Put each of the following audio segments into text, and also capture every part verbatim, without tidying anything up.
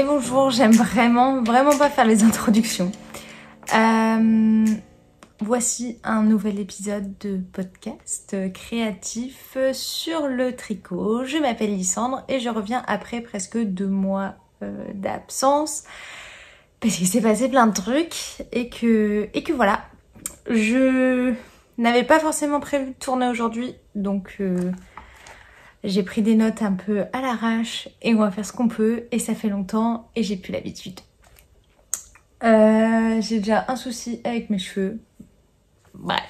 bonjour, j'aime vraiment, vraiment pas faire les introductions. Euh, voici un nouvel épisode de podcast créatif sur le tricot. Je m'appelle Lysandre et je reviens après presque deux mois euh, d'absence parce qu'il s'est passé plein de trucs et que, et que voilà. Je n'avais pas forcément prévu de tourner aujourd'hui, donc... Euh, J'ai pris des notes un peu à l'arrache et on va faire ce qu'on peut et ça fait longtemps et j'ai plus l'habitude. Euh, j'ai déjà un souci avec mes cheveux. Bref.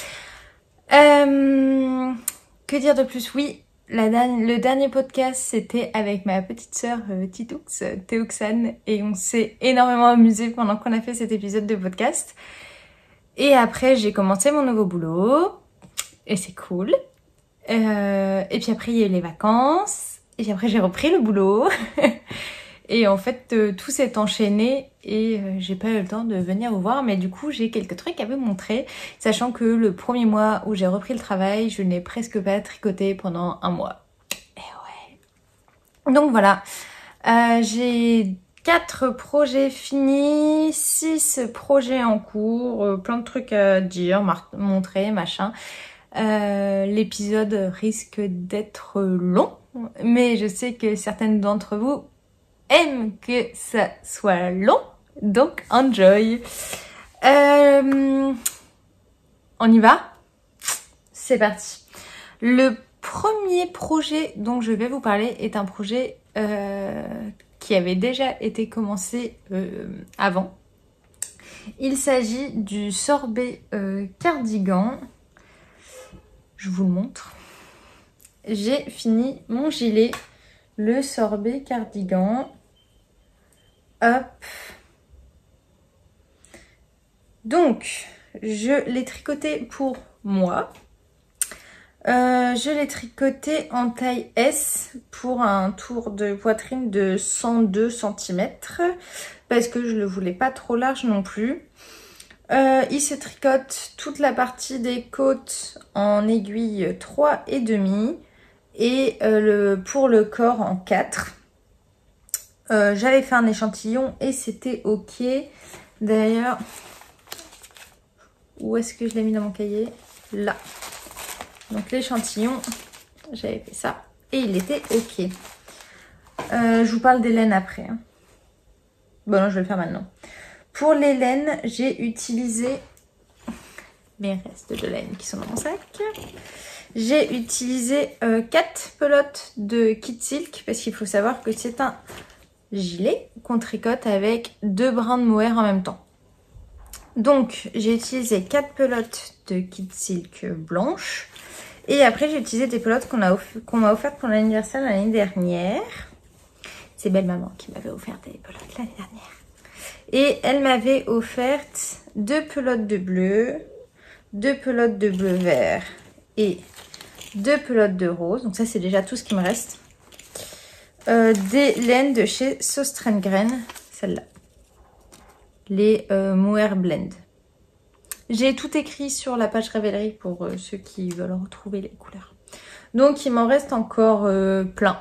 Euh, que dire de plus? Oui, la dernière, le dernier podcast c'était avec ma petite sœur euh, Titoux, Théoxane, et on s'est énormément amusé pendant qu'on a fait cet épisode de podcast. Et après j'ai commencé mon nouveau boulot et c'est cool. Euh, et puis après il y a eu les vacances et puis après j'ai repris le boulot et en fait euh, tout s'est enchaîné et euh, j'ai pas eu le temps de venir vous voir, mais du coup j'ai quelques trucs à vous montrer, sachant que le premier mois où j'ai repris le travail je n'ai presque pas tricoté pendant un mois. Et ouais. Donc voilà, euh, j'ai quatre projets finis, six projets en cours, euh, plein de trucs à dire, montrer, machin. Euh, l'épisode risque d'être long, mais je sais que certaines d'entre vous aiment que ça soit long, donc enjoy. Euh, on y va? C'est parti. Le premier projet dont je vais vous parler est un projet euh, qui avait déjà été commencé euh, avant. Il s'agit du sorbet euh, cardigan. Je vous le montre. J'ai fini mon gilet, le sorbet cardigan. Hop. Donc, je l'ai tricoté pour moi. Euh, je l'ai tricoté en taille S pour un tour de poitrine de cent deux centimètres parce que je ne le voulais pas trop large non plus. Euh, il se tricote toute la partie des côtes en aiguille trois et demi et euh, le, pour le corps en quatre. Euh, J'avais fait un échantillon et c'était ok. D'ailleurs, où est-ce que je l'ai mis dans mon cahier? Là. Donc l'échantillon, j'avais fait ça et il était ok. Euh, je vous parle des laines après. Hein. Bon non, je vais le faire maintenant. Pour les laines, j'ai utilisé mes restes de laine qui sont dans mon sac. J'ai utilisé euh, quatre pelotes de Kit Silk parce qu'il faut savoir que c'est un gilet qu'on tricote avec deux brins de mohair en même temps. Donc j'ai utilisé quatre pelotes de Kit Silk blanches et après j'ai utilisé des pelotes qu'on a off qu'on m'a offertes pour l'anniversaire l'année dernière. C'est belle maman qui m'avait offert des pelotes l'année dernière. Et elle m'avait offert deux pelotes de bleu, deux pelotes de bleu vert et deux pelotes de rose. Donc ça, c'est déjà tout ce qui me reste. Euh, des laines de chez Sostrengren, celle-là. Les euh, Mohair Blend. J'ai tout écrit sur la page Ravelry pour euh, ceux qui veulent retrouver les couleurs. Donc, il m'en reste encore euh, plein.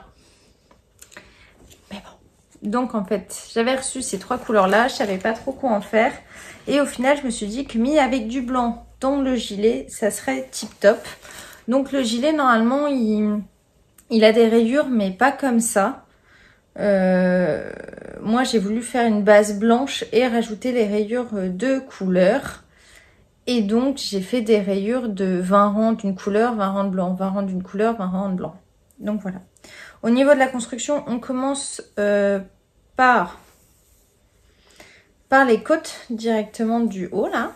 Donc en fait, j'avais reçu ces trois couleurs-là, je savais pas trop quoi en faire. Et au final, je me suis dit que mis avec du blanc dans le gilet, ça serait tip top. Donc le gilet, normalement, il, il a des rayures, mais pas comme ça. Euh, moi, j'ai voulu faire une base blanche et rajouter les rayures de couleur. Et donc, j'ai fait des rayures de vingt rangs d'une couleur, vingt rangs de blanc, vingt rangs d'une couleur, vingt rangs de blanc. Donc voilà. Au niveau de la construction, on commence euh, par, par les côtes directement du haut là.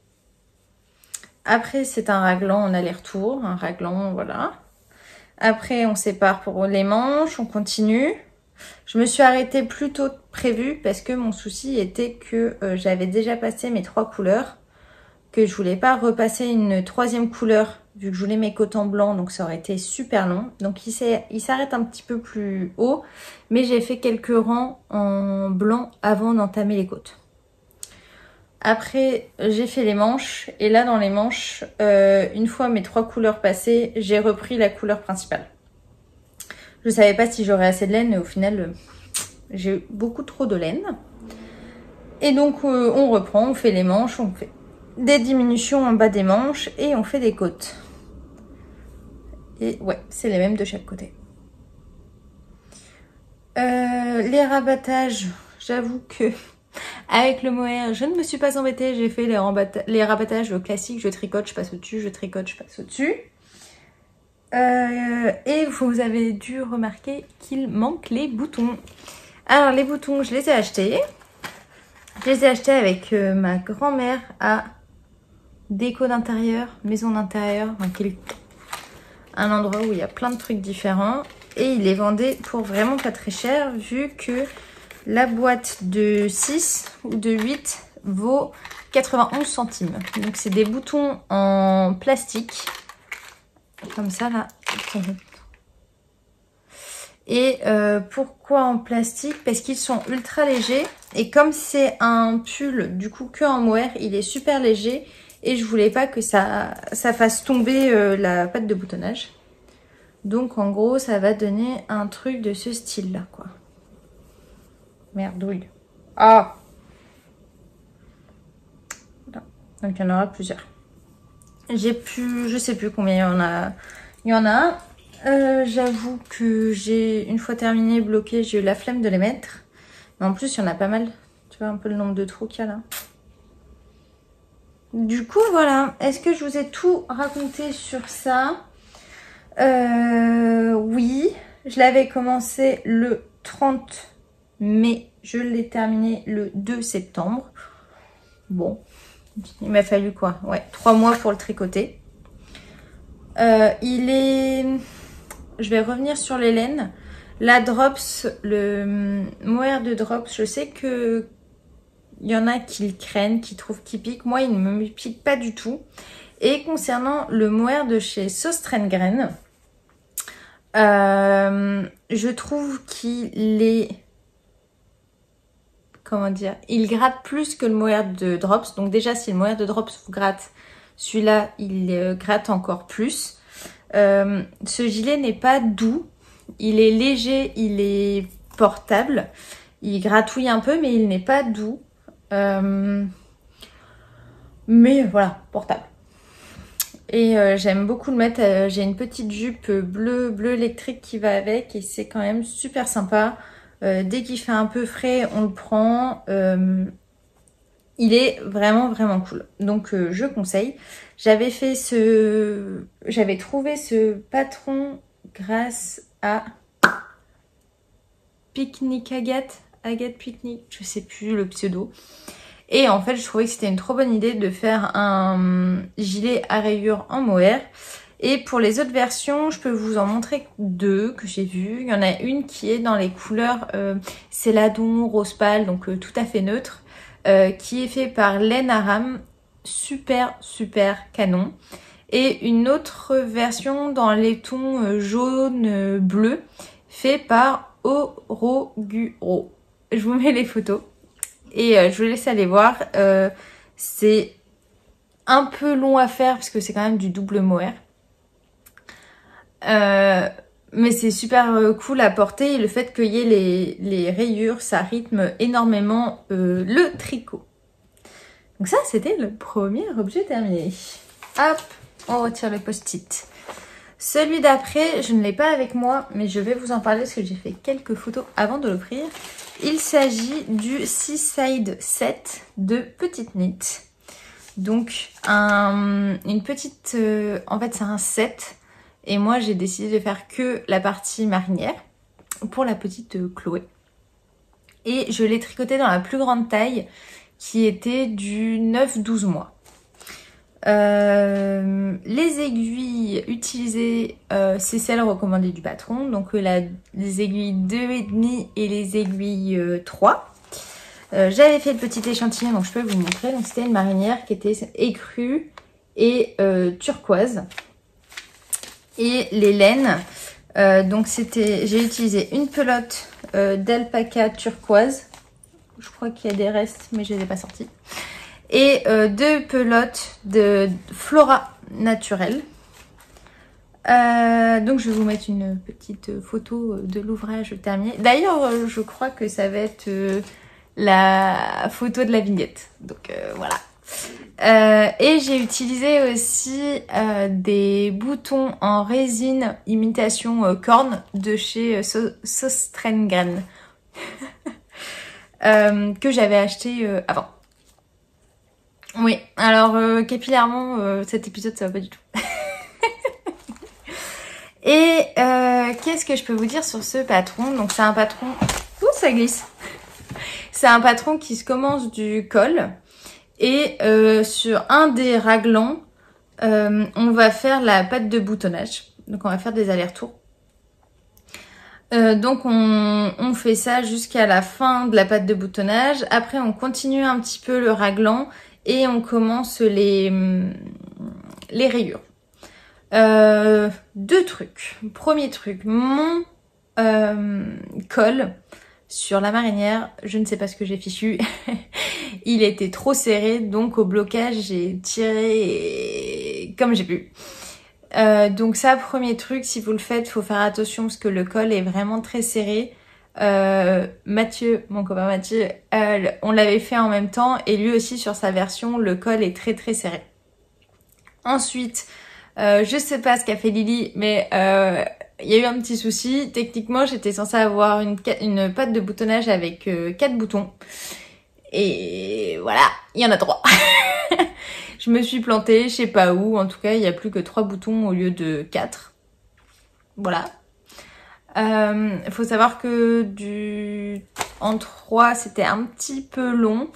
Après, c'est un raglan en aller-retour, un raglan, voilà. Après, on sépare pour les manches, on continue. Je me suis arrêtée plus tôt que prévu parce que mon souci était que euh, j'avais déjà passé mes trois couleurs, que je voulais pas repasser une troisième couleur vu que je voulais mes côtes en blanc, donc ça aurait été super long. Donc il s'arrête un petit peu plus haut, mais j'ai fait quelques rangs en blanc avant d'entamer les côtes. Après, j'ai fait les manches, et là dans les manches, euh, une fois mes trois couleurs passées, j'ai repris la couleur principale. Je savais pas si j'aurais assez de laine, mais au final, J'ai beaucoup trop de laine. Et donc euh, on reprend, on fait les manches, on fait des diminutions en bas des manches et on fait des côtes. Et ouais, c'est les mêmes de chaque côté. Euh, les rabattages, j'avoue que avec le mohair, je ne me suis pas embêtée. J'ai fait les, les rabattages classiques, je tricote, je passe au-dessus, je tricote, je passe au-dessus. Euh, et vous avez dû remarquer qu'il manque les boutons. Alors les boutons, je les ai achetés. Je les ai achetés avec euh, ma grand-mère à Déco d'intérieur, maison d'intérieur, donc un endroit où il y a plein de trucs différents. Et il les vendait pour vraiment pas très cher, vu que la boîte de six ou de huit vaut quatre-vingt-onze centimes. Donc c'est des boutons en plastique, comme ça là. Et euh, pourquoi en plastique? Parce qu'ils sont ultra légers. Et comme c'est un pull du coup que en mohair, il est super léger. Et je voulais pas que ça, ça fasse tomber euh, la patte de boutonnage. Donc en gros ça va donner un truc de ce style là quoi. Merdouille. Ah, donc il y en aura plusieurs. J'ai plus, je sais plus combien il y en a. Il y en a. Euh, J'avoue que j'ai une fois terminé bloqué, j'ai eu la flemme de les mettre. Mais en plus il y en a pas mal. Tu vois un peu le nombre de trous qu'il y a là. Du coup voilà. Est-ce que je vous ai tout raconté sur ça? Euh, oui. Je l'avais commencé le trente mai. Je l'ai terminé le deux septembre. Bon. Il m'a fallu quoi? Ouais, trois mois pour le tricoter. Euh, il est... Je vais revenir sur les laines. La Drops, le mohair de Drops, je sais que il y en a qui le craignent, qui trouvent qu'il pique. Moi, il ne me pique pas du tout. Et concernant le mohair de chez Søstrene, euh, je trouve qu'il est... Comment dire, il gratte plus que le mohair de Drops. Donc déjà, si le mohair de Drops vous gratte, celui-là, il euh, gratte encore plus. Euh, ce gilet n'est pas doux. Il est léger, il est portable. Il gratouille un peu, mais il n'est pas doux. Euh, mais voilà, portable. Et euh, j'aime beaucoup le mettre. Euh, J'ai une petite jupe bleu, bleu électrique qui va avec. Et c'est quand même super sympa. Euh, dès qu'il fait un peu frais, on le prend. Euh, il est vraiment vraiment cool. Donc euh, je conseille. J'avais fait ce, j'avais trouvé ce patron grâce à Picnic Agathe, Agathe Picnic, je sais plus le pseudo. Et en fait, je trouvais que c'était une trop bonne idée de faire un gilet à rayures en mohair. Et pour les autres versions, je peux vous en montrer deux que j'ai vues. Il y en a une qui est dans les couleurs euh, céladon, rose pâle, donc euh, tout à fait neutre, euh, qui est fait par Laine Aram, super super canon. Et une autre version dans les tons euh, jaune, euh, bleu, fait par Oroguro. Je vous mets les photos et euh, je vous laisse aller voir. Euh, c'est un peu long à faire parce que c'est quand même du double mohair. Euh, mais c'est super cool à porter et le fait qu'il y ait les, les rayures, ça rythme énormément euh, le tricot. Donc ça, c'était le premier objet terminé. Hop, on retire le post-it. Celui d'après, je ne l'ai pas avec moi, mais je vais vous en parler parce que j'ai fait quelques photos avant de l'offrir. Il s'agit du Seaside Set de Petite Knit. Donc, un, une petite... Euh, en fait, c'est un set. Et moi, j'ai décidé de faire que la partie marinière pour la petite euh, Chloé. Et je l'ai tricoté dans la plus grande taille qui était du neuf douze mois. Euh, les aiguilles utilisées, euh, c'est celles recommandées du patron. Donc euh, la, les aiguilles deux virgule cinq et les aiguilles euh, trois. Euh, J'avais fait le petit échantillon, donc je peux vous montrer. Donc c'était une marinière qui était écrue et euh, turquoise. Et les laines, euh, donc c'était, j'ai utilisé une pelote euh, d'alpaca turquoise. Je crois qu'il y a des restes, mais je ne les ai pas sortis. Et euh, deux pelotes de Flora naturelle. Euh, donc je vais vous mettre une petite photo de l'ouvrage terminé. D'ailleurs, je crois que ça va être euh, la photo de la vignette. Donc euh, voilà. Euh, et j'ai utilisé aussi euh, des boutons en résine imitation euh, corne de chez euh, so Sostrengren euh, que j'avais acheté euh, avant. Oui, alors euh, capillairement, euh, cet épisode ça va pas du tout. Et euh, qu'est-ce que je peux vous dire sur ce patron? Donc c'est un patron... Ouh, ça glisse. C'est un patron qui se commence du col. Et euh, sur un des raglans, euh, on va faire la patte de boutonnage. Donc on va faire des allers-retours. Euh, donc on, on fait ça jusqu'à la fin de la patte de boutonnage. Après on continue un petit peu le raglan et on commence les, les rayures. Euh, deux trucs. Premier truc, mon euh, col sur la marinière, je ne sais pas ce que j'ai fichu. Il était trop serré, donc au blocage, j'ai tiré comme j'ai pu. Euh, donc ça, premier truc, si vous le faites, faut faire attention parce que le col est vraiment très serré. Euh, Mathieu, mon copain Mathieu, euh, on l'avait fait en même temps et lui aussi sur sa version, le col est très très serré. Ensuite, Euh, je sais pas ce qu'a fait Lily, mais euh, il y a eu un petit souci. Techniquement, j'étais censée avoir une, une patte de boutonnage avec euh, quatre boutons. Et voilà, il y en a trois. Je me suis plantée, je sais pas où. En tout cas, il y a plus que trois boutons au lieu de quatre. Voilà. Il euh, faut savoir que du en trois, c'était un petit peu long.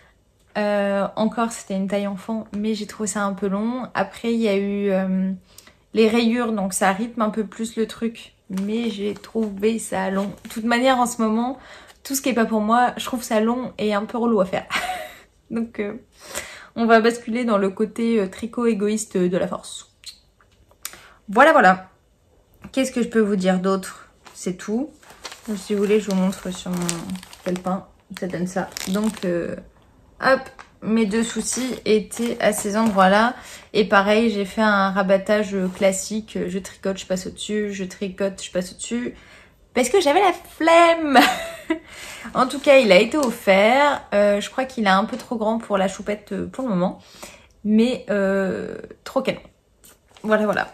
Euh, encore c'était une taille enfant, mais j'ai trouvé ça un peu long. Après il y a eu euh, les rayures, donc ça rythme un peu plus le truc, mais j'ai trouvé ça long. De toute manière en ce moment, tout ce qui est pas pour moi, je trouve ça long et un peu relou à faire. Donc euh, on va basculer dans le côté euh, tricot égoïste de la force. Voilà voilà. Qu'est-ce que je peux vous dire d'autre? C'est tout. Donc, si vous voulez, je vous montre sur mon calepin, ça donne ça. Donc euh, hop, mes deux soucis étaient à ces endroits-là. Et pareil, j'ai fait un rabattage classique. Je tricote, je passe au-dessus. Je tricote, je passe au-dessus. Parce que j'avais la flemme. En tout cas, il a été offert. Euh, je crois qu'il est un peu trop grand pour la choupette pour le moment. Mais euh, trop canon. Voilà, voilà.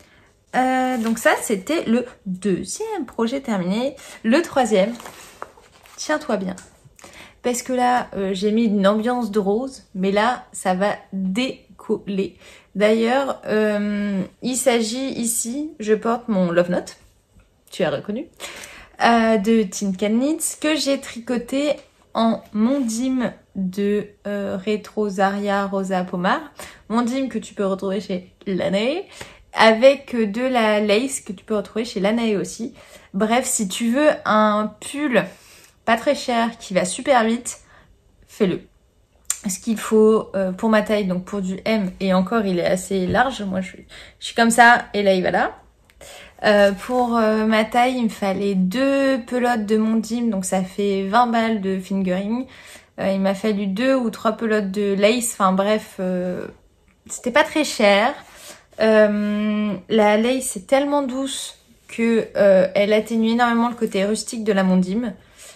Euh, donc ça, c'était le deuxième projet terminé. Le troisième, tiens-toi bien. Parce que là, euh, j'ai mis une ambiance de rose, mais là, ça va décoller. D'ailleurs, euh, il s'agit ici, je porte mon Love Note, tu as reconnu, euh, de Tin Can Knits, que j'ai tricoté en mondim de euh, Retrosaria Rosa Pomar. Mondim que tu peux retrouver chez Lanae, avec de la lace que tu peux retrouver chez Lanae aussi. Bref, si tu veux un pull pas très cher, qui va super vite, fais-le. Ce qu'il faut euh, pour ma taille, donc pour du M, et encore il est assez large, moi je suis, je suis comme ça, et là il va là. Euh, pour euh, ma taille, il me fallait deux pelotes de mondim, donc ça fait vingt balles de fingering. Euh, il m'a fallu deux ou trois pelotes de lace, enfin bref, euh, c'était pas très cher. Euh, la lace est tellement douce que euh, elle atténue énormément le côté rustique de la mondim.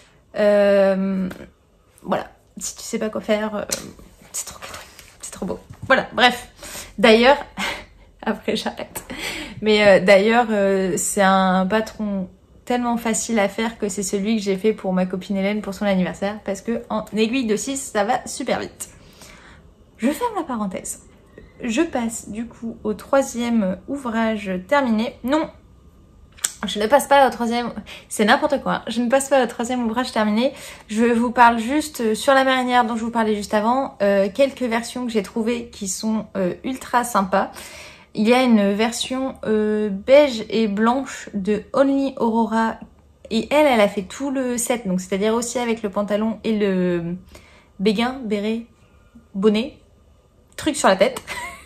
Euh, voilà, si tu sais pas quoi faire, euh, c'est trop c'est trop beau. Voilà, bref. D'ailleurs, après j'arrête. Mais euh, d'ailleurs, euh, c'est un patron tellement facile à faire que c'est celui que j'ai fait pour ma copine Hélène pour son anniversaire, parce que en aiguille de six, ça va super vite. Je ferme la parenthèse. Je passe du coup au troisième ouvrage terminé. Non, je ne passe pas au troisième, c'est n'importe quoi, je ne passe pas au troisième ouvrage terminé. Je vous parle juste sur la marinière dont je vous parlais juste avant, euh, quelques versions que j'ai trouvées qui sont euh, ultra sympas. Il y a une version euh, beige et blanche de Only Aurora et elle, elle a fait tout le set, donc c'est-à-dire aussi avec le pantalon et le béguin, béret, bonnet, truc sur la tête.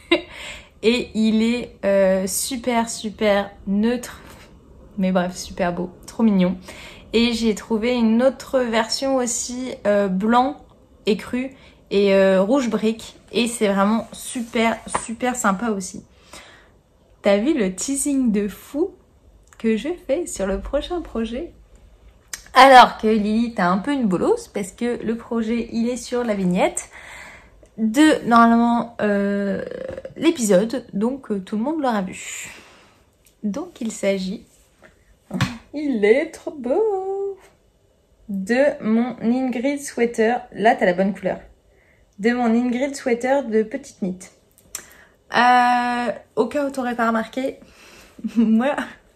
Et il est euh, super super neutre. Mais bref, super beau, trop mignon. Et j'ai trouvé une autre version aussi euh, blanc et cru et euh, rouge brique. Et c'est vraiment super, super sympa aussi. t'as vu le teasing de fou que je fais sur le prochain projet? Alors que Lily, t'as un peu une bolosse parce que le projet, il est sur la vignette de, normalement, euh, l'épisode, donc euh, tout le monde l'aura vu. Donc il s'agit, il est trop beau, de mon Ingrid Sweater. Là, t'as la bonne couleur. De mon Ingrid Sweater de Petite Knit. Euh, au cas où t'aurais pas remarqué, moi,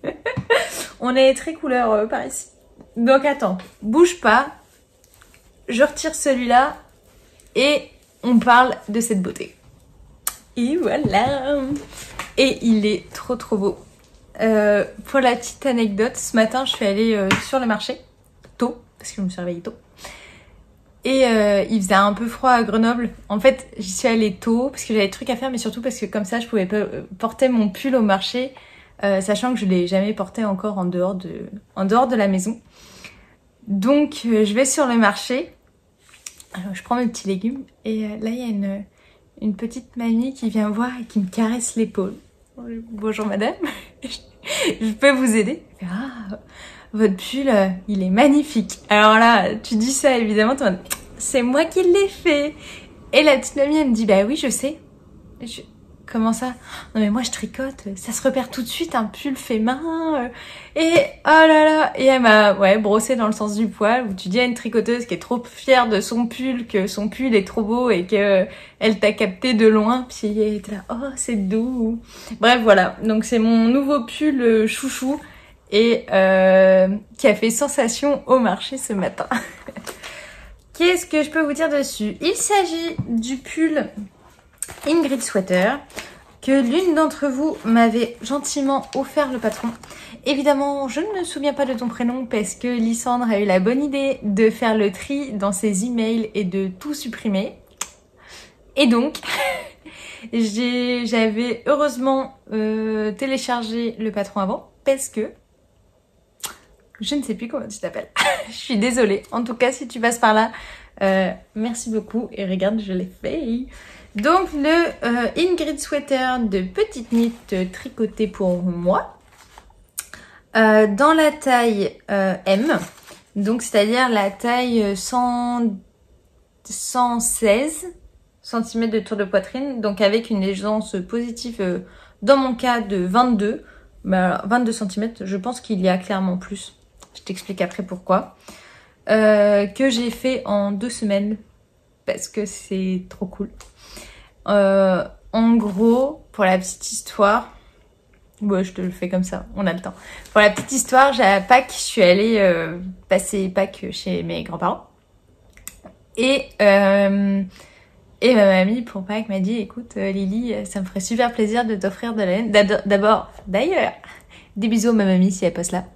on est très couleur euh, par ici. Donc attends, bouge pas, je retire celui-là et on parle de cette beauté. Et voilà. Et il est trop trop beau. Euh, pour la petite anecdote, ce matin je suis allée euh, sur le marché, tôt, parce que je me suis réveillée tôt. Et euh, il faisait un peu froid à Grenoble. En fait, j'y suis allée tôt parce que j'avais des trucs à faire, mais surtout parce que comme ça, je pouvais pas porter mon pull au marché, euh, sachant que je l'ai jamais porté encore en dehors de, en dehors de la maison. Donc, euh, je vais sur le marché. Alors, je prends mes petits légumes et euh, là, il y a une, une petite mamie qui vient me voir et qui me caresse l'épaule. Bonjour madame, je peux vous aider? Ah, votre pull, euh, il est magnifique. Alors là, tu dis ça évidemment, c'est moi qui l'ai fait. Et la petite mamie, elle me dit, bah oui, je sais. Je... Comment ça? Non mais moi je tricote, ça se repère tout de suite, un pull fait main. Et oh là là, et elle m'a ouais brossé dans le sens du poil, où tu dis à une tricoteuse qui est trop fière de son pull, que son pull est trop beau et que elle t'a capté de loin, puis elle était là, oh c'est doux. Bref voilà, donc c'est mon nouveau pull chouchou et euh, qui a fait sensation au marché ce matin. Qu'est-ce que je peux vous dire dessus? Il s'agit du pull Ingrid Sweater que l'une d'entre vous m'avait gentiment offert le patron. Évidemment, je ne me souviens pas de ton prénom parce que Lysandre a eu la bonne idée de faire le tri dans ses emails et de tout supprimer. Et donc, j'avais heureusement euh, téléchargé le patron avant parce que je ne sais plus comment tu t'appelles. Je suis désolée. En tout cas, si tu passes par là, euh, merci beaucoup. Et regarde, je l'ai fait. Donc le euh, Ingrid Sweater de Petite Knit euh, tricoté pour moi euh, dans la taille euh, M, donc c'est-à-dire la taille cent, cent seize centimètres de tour de poitrine, donc avec une aisance positive euh, dans mon cas de vingt-deux, bah, vingt-deux centimètres, je pense qu'il y a clairement plus, je t'explique après pourquoi, euh, que j'ai fait en deux semaines parce que c'est trop cool. Euh, en gros, pour la petite histoire, ouais, je te le fais comme ça, on a le temps. Pour la petite histoire, j'ai à Pâques, je suis allée euh, passer Pâques chez mes grands-parents. Et, euh, et ma mamie, pour Pâques, m'a dit, écoute euh, Lily, ça me ferait super plaisir de t'offrir de la laine. D'abord, d'ailleurs, des bisous à ma mamie si elle passe là.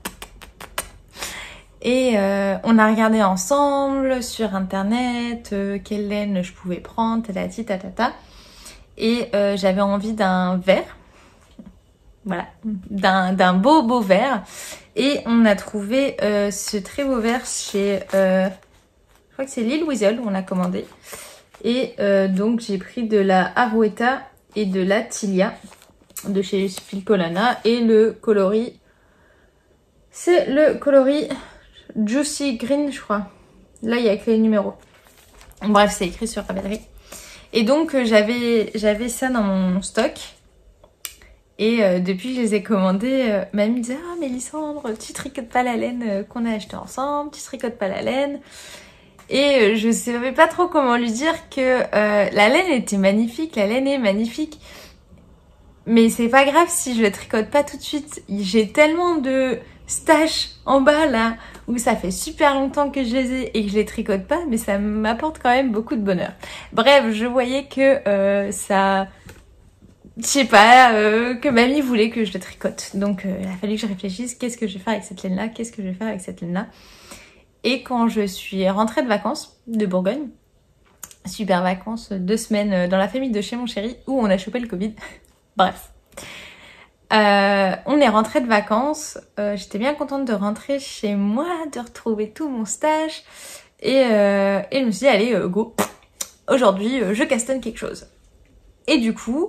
Et euh, on a regardé ensemble sur internet euh, quelle laine je pouvais prendre, tatati tatata. Et euh, j'avais envie d'un vert, voilà, d'un d'un beau beau vert. Et on a trouvé euh, ce très beau vert chez, euh, je crois que c'est Lille Weasel, on l'a commandé. Et euh, donc j'ai pris de la Arouetta et de la Tilia de chez Filcolana. Et le coloris, c'est le coloris Juicy Green, je crois. Là, il y a que les numéros. Bref, c'est écrit sur Ravelry. Et donc, euh, j'avais j'avais ça dans mon stock. Et euh, depuis que je les ai commandés, euh, mamie me disait « Ah, mais Lysandre, tu tricotes pas la laine euh, qu'on a acheté ensemble, tu tricotes pas la laine. » Et euh, je savais pas trop comment lui dire que euh, la laine était magnifique, la laine est magnifique. Mais c'est pas grave si je le tricote pas tout de suite. J'ai tellement de stash en bas là où ça fait super longtemps que je les ai et que je les tricote pas, mais ça m'apporte quand même beaucoup de bonheur. Bref, je voyais que euh, ça, je sais pas, euh, que mamie voulait que je le tricote. Donc euh, il a fallu que je réfléchisse, qu'est-ce que je vais faire avec cette laine là, qu'est-ce que je vais faire avec cette laine là. Et quand je suis rentrée de vacances de Bourgogne, super vacances, deux semaines dans la famille de chez mon chéri où on a chopé le Covid. Bref. Euh, on est rentré de vacances, euh, j'étais bien contente de rentrer chez moi, de retrouver tout mon stage et, euh, et je me suis dit allez euh, go, aujourd'hui euh, je castonne quelque chose. Et du coup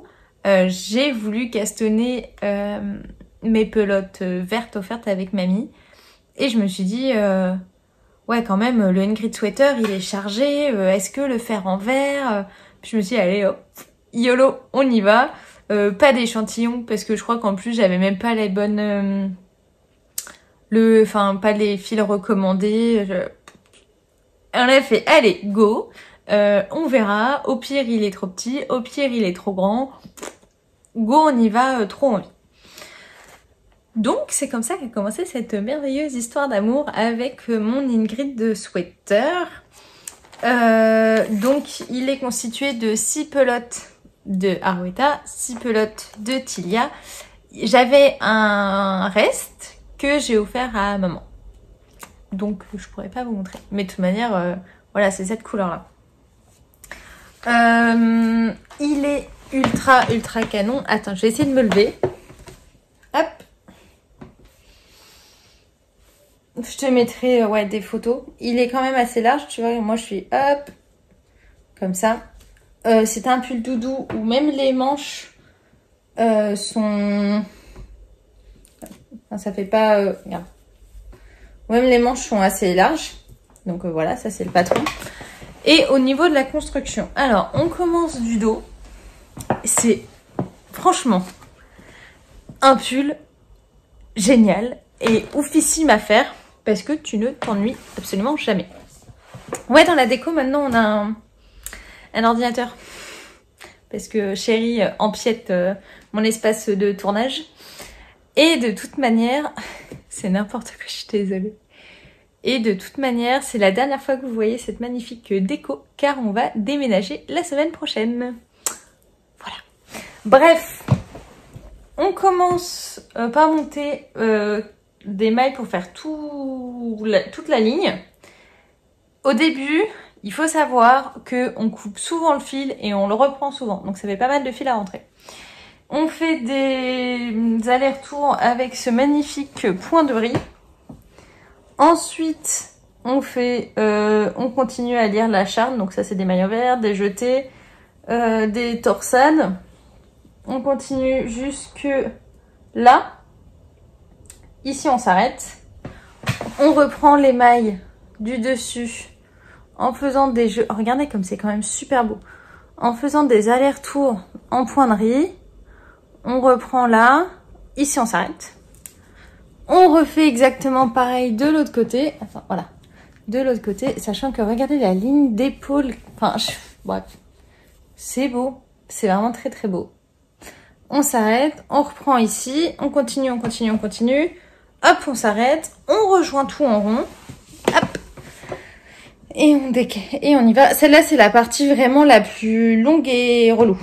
euh, j'ai voulu castonner euh, mes pelotes vertes offertes avec mamie. Et je me suis dit, euh, ouais quand même, le Ingrid Sweater il est chargé, euh, est-ce que le faire en verre? Puis je me suis dit, allez hop, YOLO, on y va. Euh, pas d'échantillon parce que je crois qu'en plus j'avais même pas les bonnes... Euh, le, enfin pas les fils recommandés. Je... On a fait, allez, go, euh, on verra. Au pire il est trop petit, au pire il est trop grand. Go, on y va, euh, trop envie. Donc c'est comme ça qu'a commencé cette merveilleuse histoire d'amour avec mon Ingrid de Sweater. Euh, donc il est constitué de six pelotes de Arwetta, six pelotes de Tilia. J'avais un reste que j'ai offert à maman. Donc je pourrais pas vous montrer. Mais de toute manière, euh, voilà, c'est cette couleur-là. Euh, il est ultra, ultra canon. Attends, je vais essayer de me lever. Hop. Je te mettrai ouais, des photos. Il est quand même assez large, tu vois. Moi, je suis hop, comme ça. Euh, c'est un pull doudou où même les manches euh, sont... Enfin, ça fait pas... Euh... Regarde. Même les manches sont assez larges. Donc euh, voilà, ça c'est le patron. Et au niveau de la construction. Alors, on commence du dos. C'est franchement un pull génial et oufissime à faire parce que tu ne t'ennuies absolument jamais. Ouais, dans la déco, maintenant, on a un, un ordinateur. Parce que chérie empiète euh, mon espace de tournage. Et de toute manière, c'est n'importe quoi, je suis désolée. Et de toute manière, c'est la dernière fois que vous voyez cette magnifique déco, car on va déménager la semaine prochaine. Voilà. Bref, on commence euh, par monter euh, des mailles pour faire tout, la, toute la ligne. Au début, il faut savoir qu'on coupe souvent le fil et on le reprend souvent. Donc ça fait pas mal de fil à rentrer. On fait des allers-retours avec ce magnifique point de riz. Ensuite, on fait, euh, on continue à lire la charne. Donc ça, c'est des maillots verts, des jetés, euh, des torsades. On continue jusque là. Ici, on s'arrête. On reprend les mailles du dessus en faisant des jeux. Oh, regardez comme c'est quand même super beau. En faisant des allers-retours en point de riz. On reprend là. Ici, on s'arrête. On refait exactement pareil de l'autre côté. Enfin, voilà. De l'autre côté. Sachant que regardez la ligne d'épaule. Enfin, je... bref. C'est beau. C'est vraiment très très beau. On s'arrête. On reprend ici. On continue, on continue, on continue. Hop, on s'arrête. On rejoint tout en rond. Hop. Et on décale. Et on y va. Celle-là, c'est la partie vraiment la plus longue et relou.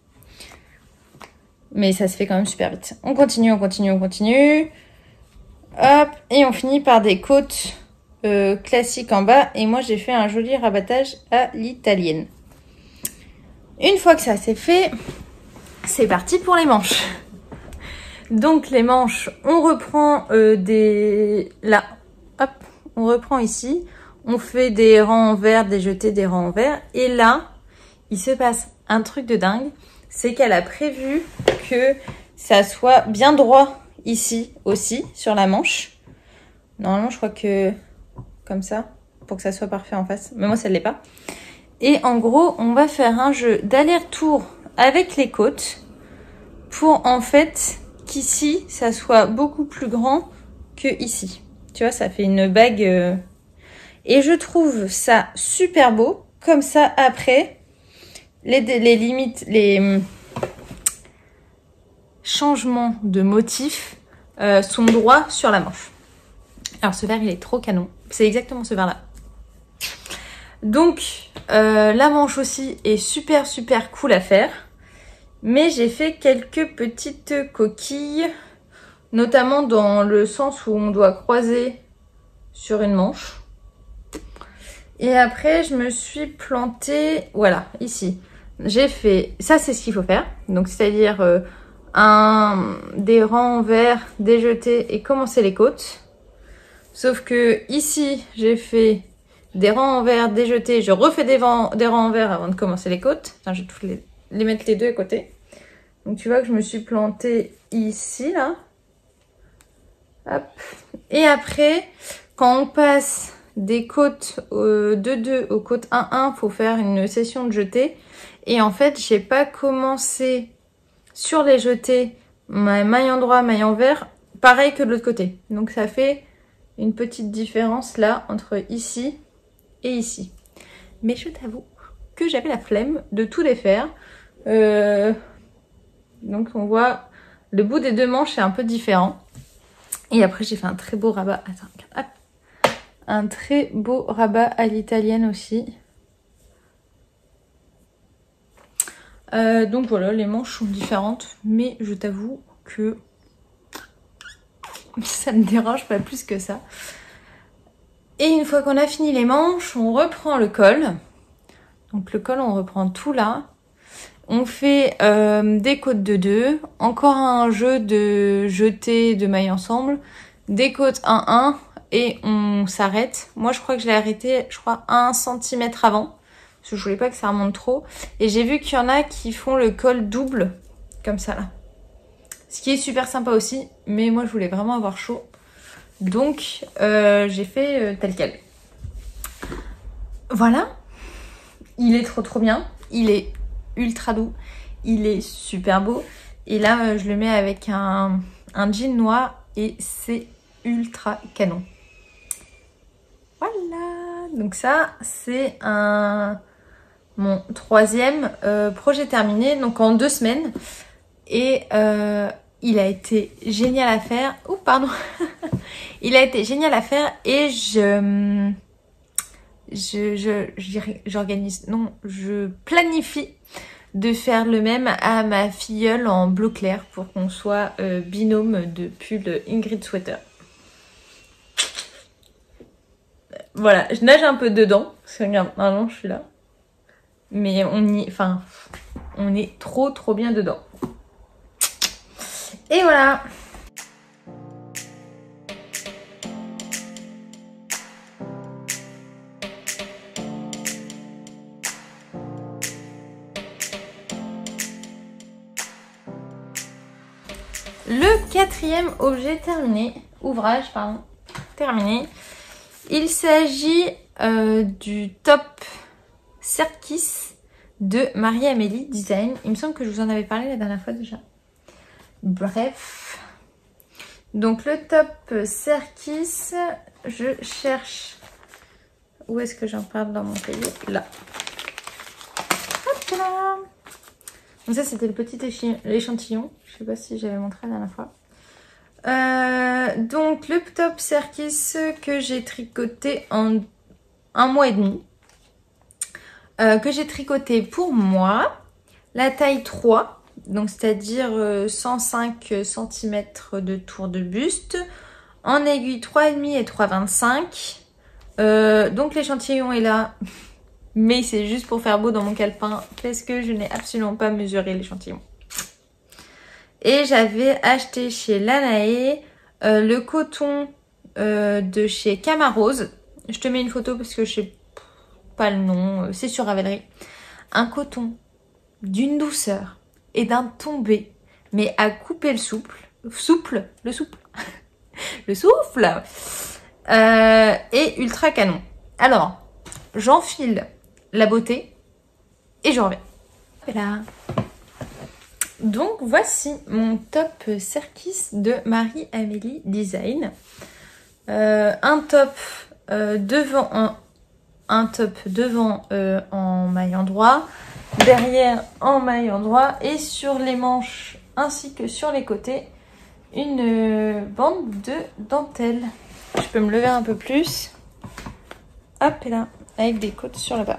Mais ça se fait quand même super vite. On continue, on continue, on continue. Hop, et on finit par des côtes euh, classiques en bas. Et moi, j'ai fait un joli rabattage à l'italienne. Une fois que ça c'est fait, c'est parti pour les manches. Donc les manches, on reprend euh, des... Là, hop, on reprend ici. On fait des rangs en vert, des jetés, des rangs en vert. Et là, il se passe un truc de dingue. C'est qu'elle a prévu que ça soit bien droit ici aussi, sur la manche. Normalement, je crois que comme ça, pour que ça soit parfait en face. Mais moi, ça ne l'est pas. Et en gros, on va faire un jeu d'aller-retour avec les côtes pour en fait qu'ici, ça soit beaucoup plus grand que ici. Tu vois, ça fait une bague. Euh... Et je trouve ça super beau. Comme ça, après, les, les limites, les changements de motifs euh, sont droits sur la manche. Alors ce vert, il est trop canon. C'est exactement ce vert-là. Donc, euh, la manche aussi est super, super cool à faire. Mais j'ai fait quelques petites coquilles, notamment dans le sens où on doit croiser sur une manche. Et après, je me suis plantée, voilà, ici. J'ai fait, ça c'est ce qu'il faut faire. Donc, c'est-à-dire euh, un, des rangs verts, des jetés et commencer les côtes. Sauf que ici, j'ai fait des rangs en vert, des jetés. Je refais des, vents, des rangs en vert avant de commencer les côtes. Enfin, je vais tous les, les mettre les deux à côté. Donc tu vois que je me suis plantée ici, là. Hop. Et après, quand on passe des côtes euh, deux deux aux côtes un un, faut faire une session de jeté. Et en fait, j'ai pas commencé sur les jetés ma maille en droit, maille envers, pareil que de l'autre côté. Donc ça fait une petite différence là entre ici et ici. Mais je t'avoue que j'avais la flemme de tout défaire. Euh... Donc on voit le bout des deux manches est un peu différent. Et après j'ai fait un très beau rabat. Attends, hop. Un très beau rabat à l'italienne aussi. Euh, donc voilà, les manches sont différentes, mais je t'avoue que ça me dérange pas plus que ça. Et une fois qu'on a fini les manches, on reprend le col. Donc le col, on reprend tout là. On fait euh, des côtes de deux, encore un jeu de jeté de mailles ensemble, des côtes un un et on s'arrête. Moi je crois que je l'ai arrêté, je crois un centimètre avant, parce que je voulais pas que ça remonte trop. Et j'ai vu qu'il y en a qui font le col double, comme ça là. Ce qui est super sympa aussi, mais moi je voulais vraiment avoir chaud. Donc euh, j'ai fait euh, tel quel. Voilà, il est trop trop bien, il est ultra doux, il est super beau. Et là euh, je le mets avec un, un jean noir et c'est ultra canon. Voilà, donc ça c'est un mon troisième euh, projet terminé, donc en deux semaines. Et euh, il a été génial à faire. Oh pardon. Il a été génial à faire et je je je j'organise non, je planifie de faire le même à ma filleule en bleu clair pour qu'on soit euh, binôme de pull Ingrid Sweater. Voilà, je nage un peu dedans parce que regarde, maintenant je suis là. Mais on y enfin on est trop trop bien dedans. Et voilà. Le quatrième objet terminé, ouvrage pardon, terminé. Il s'agit euh, du top Serkis de Marie-Amélie Design. Il me semble que je vous en avais parlé la dernière fois déjà. Bref. Donc le top Serkis, je cherche... Où est-ce que j'en parle dans mon cahier? Là. Hop là. Donc ça c'était le petit échantillon. Je sais pas si j'avais montré la dernière fois. Euh, donc le top Serkis que j'ai tricoté en un mois et demi. Euh, que j'ai tricoté pour moi. La taille trois. Donc c'est-à-dire cent cinq centimètres de tour de buste. En aiguille trois virgule cinq et trois virgule vingt-cinq. Euh, donc l'échantillon est là. Mais c'est juste pour faire beau dans mon calepin. Parce que je n'ai absolument pas mesuré l'échantillon. Et j'avais acheté chez Lanae euh, le coton euh, de chez Camarose. Je te mets une photo parce que je sais pas le nom. C'est sur Ravelry. Un coton d'une douceur et d'un tombé. Mais à couper le souple. Souple. Le souple. le souffle. Euh, et ultra canon. Alors, j'enfile la beauté et je reviens. Voilà. Donc voici mon top Serkis de Marie-Amélie Design. Euh, un top euh, devant un, un top devant euh, en maille en droit, derrière en maille en droit et sur les manches ainsi que sur les côtés une euh, bande de dentelle. Je peux me lever un peu plus. Hop et là, avec des côtes sur le bas.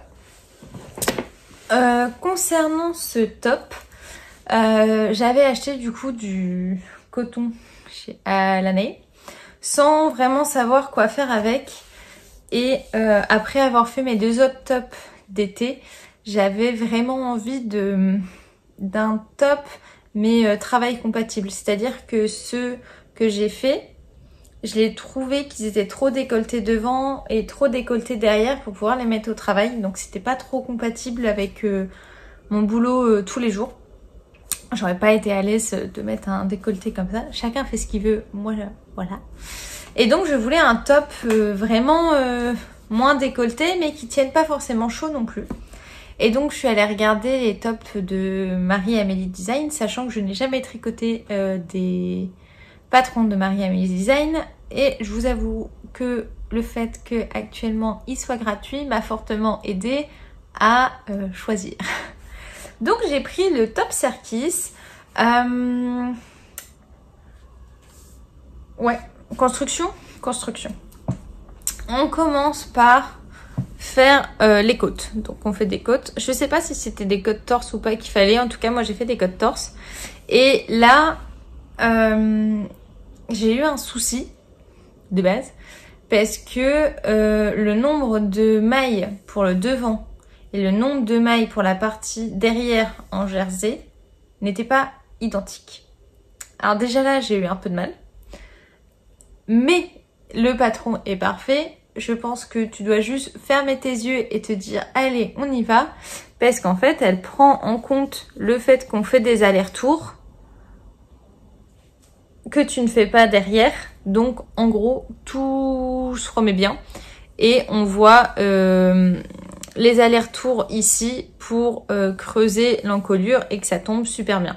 Euh, concernant ce top, Euh, j'avais acheté du coup du coton chez à Lanae sans vraiment savoir quoi faire avec et euh, après avoir fait mes deux autres tops d'été, j'avais vraiment envie de d'un top mais euh, travail compatible, c'est-à-dire que ceux que j'ai fait, je les trouvais qu'ils étaient trop décolletés devant et trop décolletés derrière pour pouvoir les mettre au travail, donc c'était pas trop compatible avec euh, mon boulot euh, tous les jours. j'aurais pas été à l'aise de mettre un décolleté comme ça. Chacun fait ce qu'il veut, moi voilà. Et donc je voulais un top euh, vraiment euh, moins décolleté mais qui tienne pas forcément chaud non plus. Et donc je suis allée regarder les tops de Marie-Amélie Design, sachant que je n'ai jamais tricoté euh, des patrons de Marie-Amélie Design. Et je vous avoue que le fait qu'actuellement il soit gratuit m'a fortement aidé à euh, choisir. Donc j'ai pris le top Serkis. Euh... Ouais, construction, construction. On commence par faire euh, les côtes. Donc on fait des côtes. Je sais pas si c'était des côtes torse ou pas qu'il fallait. En tout cas moi j'ai fait des côtes torse. Et là euh, j'ai eu un souci de base. Parce que euh, le nombre de mailles pour le devant et le nombre de mailles pour la partie derrière en jersey n'étaient pas identiques. Alors déjà là j'ai eu un peu de mal. Mais le patron est parfait. Je pense que tu dois juste fermer tes yeux et te dire allez on y va, parce qu'en fait elle prend en compte le fait qu'on fait des allers-retours que tu ne fais pas derrière, donc en gros tout se remet bien et on voit euh, les allers-retours ici pour euh, creuser l'encolure et que ça tombe super bien.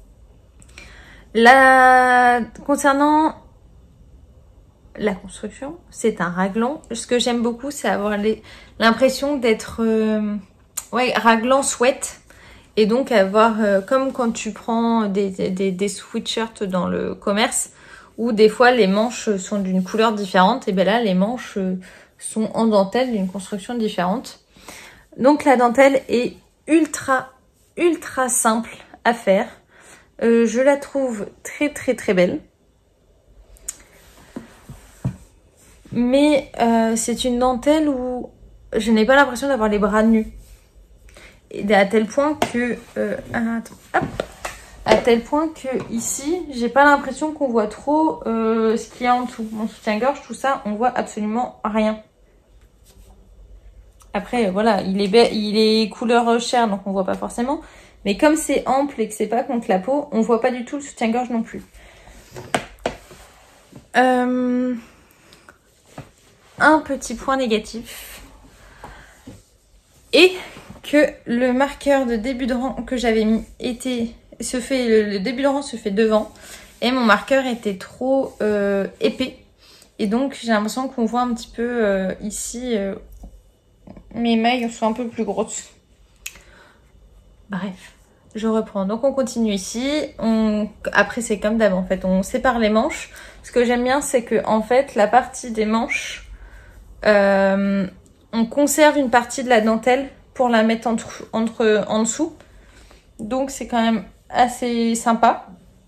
Là, concernant la construction, c'est un raglan. Ce que j'aime beaucoup, c'est avoir l'impression d'être euh, ouais, raglan sweat. Et donc avoir, euh, comme quand tu prends des, des, des sweatshirts dans le commerce, où des fois les manches sont d'une couleur différente, et bien là les manches sont en dentelle d'une construction différente. Donc la dentelle est ultra, ultra simple à faire. Euh, je la trouve très très très belle. Mais euh, c'est une dentelle où je n'ai pas l'impression d'avoir les bras nus. Et à tel point que... Euh, attends, hop, à tel point que ici, j'ai pas l'impression qu'on voit trop euh, ce qu'il y a en dessous. Mon soutien-gorge, tout ça, on voit absolument rien. Après, voilà, il est, il est couleur chair, donc on voit pas forcément. Mais comme c'est ample et que c'est pas contre la peau, on voit pas du tout le soutien-gorge non plus. Euh... Un petit point négatif. Et que le marqueur de début de rang que j'avais mis était se fait le, le début de rang se fait devant et mon marqueur était trop euh, épais et donc j'ai l'impression qu'on voit un petit peu euh, ici euh, mes mailles sont un peu plus grosses. Bref, je reprends. Donc on continue ici. On... Après c'est comme d'hab en fait, on sépare les manches. Ce que j'aime bien c'est que en fait la partie des manches, euh, on conserve une partie de la dentelle pour la mettre entre, entre, en dessous. Donc c'est quand même assez sympa.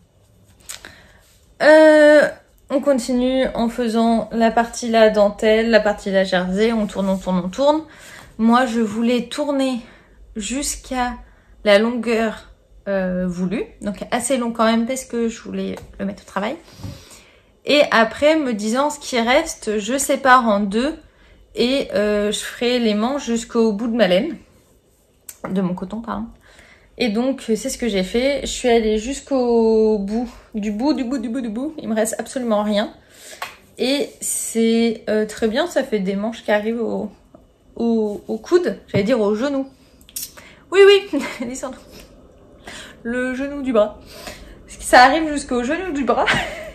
Euh, on continue en faisant la partie la dentelle, la partie la jersey. On tourne, on tourne, on tourne. Moi je voulais tourner jusqu'à la longueur euh, voulue. Donc assez long quand même parce que je voulais le mettre au travail. Et après me disant ce qui reste, je sépare en deux. Et euh, je ferai les manches jusqu'au bout de ma laine. De mon coton, pardon. Et donc, c'est ce que j'ai fait. Je suis allée jusqu'au bout. Du bout, du bout, du bout, du bout. Il me reste absolument rien. Et c'est euh, très bien. Ça fait des manches qui arrivent au, au, au coude. J'allais dire au genou. Oui, oui. Descendre. Le genou du bras. Parce que ça arrive jusqu'au genou du bras.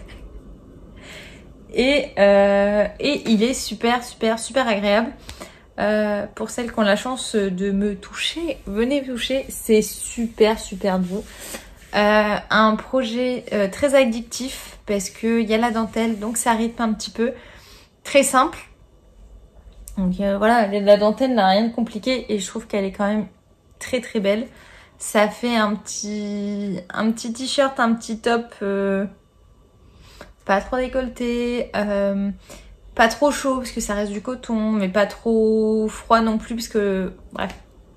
Et, euh, et il est super, super, super agréable. Euh, pour celles qui ont la chance de me toucher, venez me toucher. C'est super, super doux. Euh, un projet euh, très addictif parce qu'il y a la dentelle, donc ça rythme un petit peu. Très simple. Donc euh, voilà, la dentelle n'a rien de compliqué et je trouve qu'elle est quand même très, très belle. Ça fait un petit un petit t-shirt, un petit top... Euh, pas trop décolleté, euh, pas trop chaud parce que ça reste du coton, mais pas trop froid non plus parce que, bref.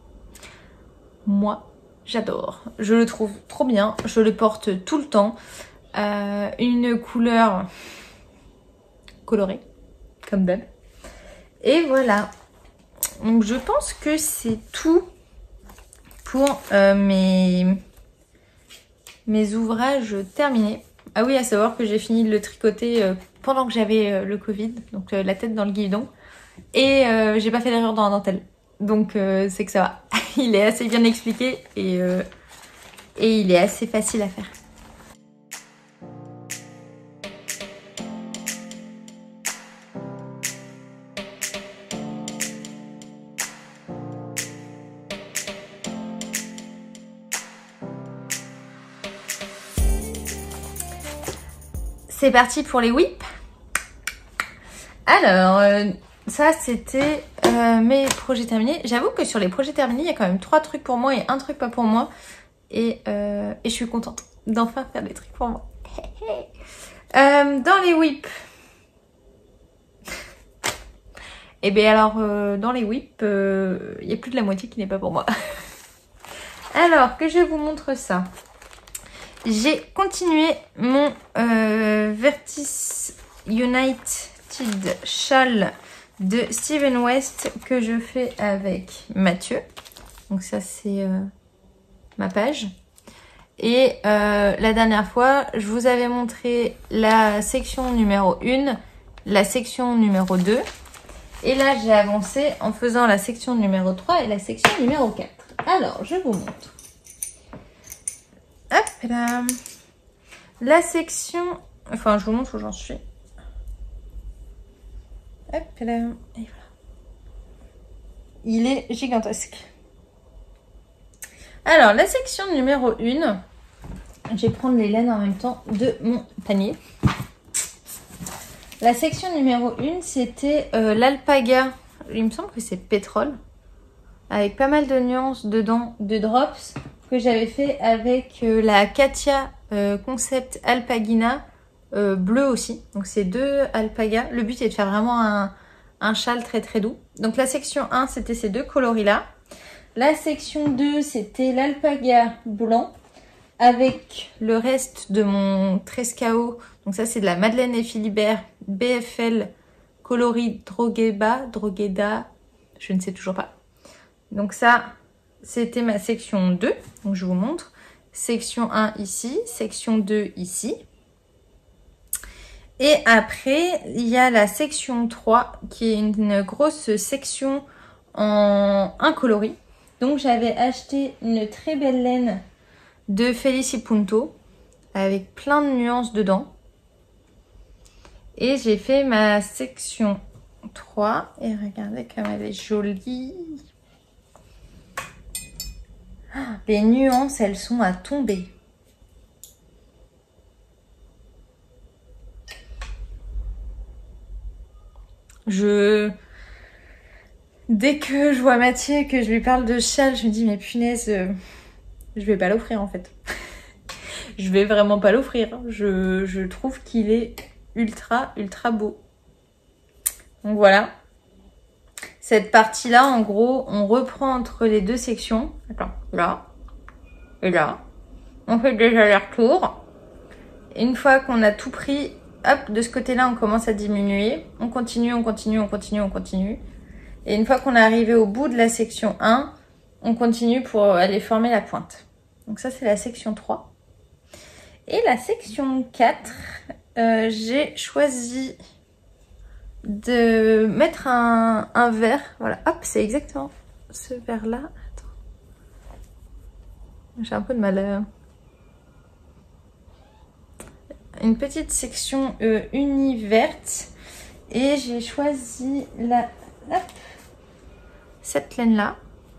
Moi, j'adore. Je le trouve trop bien. Je le porte tout le temps. Euh, une couleur colorée, comme d'hab. Et voilà. Donc je pense que c'est tout pour euh, mes... mes ouvrages terminés. Ah oui, à savoir que j'ai fini de le tricoter euh, pendant que j'avais euh, le Covid, donc euh, la tête dans le guidon. Et euh, j'ai pas fait d'erreur dans la dentelle. Donc euh, c'est que ça va. Il est assez bien expliqué et, euh, et il est assez facile à faire. C'est parti pour les whips. Alors, euh, ça c'était euh, mes projets terminés. J'avoue que sur les projets terminés, il y a quand même trois trucs pour moi et un truc pas pour moi. Et, euh, et je suis contente d'enfin faire des trucs pour moi. euh, dans les whips. Et bien alors, euh, dans les whips, il euh, y a plus de la moitié qui n'est pas pour moi. Alors, que je vous montre ça. J'ai continué mon euh, Vertis United Shawl de Steven West que je fais avec Mathieu. Donc ça c'est euh, ma page. Et euh, la dernière fois, je vous avais montré la section numéro un, la section numéro deux. Et là, j'ai avancé en faisant la section numéro trois et la section numéro quatre. Alors, je vous montre. Hop là. La section... Enfin, je vous montre où j'en suis. Hop là. Et voilà. Il est gigantesque. Alors, la section numéro un. Je vais prendre les laines en même temps de mon panier. La section numéro un, c'était euh, l'alpaga. Il me semble que c'est pétrole. Avec pas mal de nuances dedans, de drops. Que j'avais fait avec euh, la Katia euh, Concept Alpagina euh, bleu aussi. Donc c'est deux alpagas. Le but est de faire vraiment un, un châle très très doux. Donc la section un, c'était ces deux coloris là. La section deux, c'était l'alpaga blanc avec le reste de mon Trescao. Donc ça c'est de la Madeleine et Philibert B F L coloris Drogheda, Drogheda, je ne sais toujours pas. Donc ça... C'était ma section deux, donc je vous montre. Section un ici, section deux ici. Et après, il y a la section trois qui est une grosse section en un coloris. Donc j'avais acheté une très belle laine de Felicipunto avec plein de nuances dedans. Et j'ai fait ma section trois. Et regardez comme elle est jolie. Les nuances, elles sont à tomber. Je... Dès que je vois Mathieu et que je lui parle de châle, je me dis, mais punaise, euh, je vais pas l'offrir en fait. Je vais vraiment pas l'offrir. Je, je trouve qu'il est ultra, ultra beau. Donc voilà. Cette partie-là, en gros, on reprend entre les deux sections. Attends, là et là. On fait déjà allers-retours. Une fois qu'on a tout pris, hop, de ce côté-là, on commence à diminuer. On continue, on continue, on continue, on continue. Et une fois qu'on est arrivé au bout de la section un, on continue pour aller former la pointe. Donc ça, c'est la section trois. Et la section quatre, euh, j'ai choisi... de mettre un, un verre, voilà, hop, c'est exactement ce verre là. Attends, j'ai un peu de mal à... une petite section euh, uni verte et j'ai choisi la hop, cette laine là.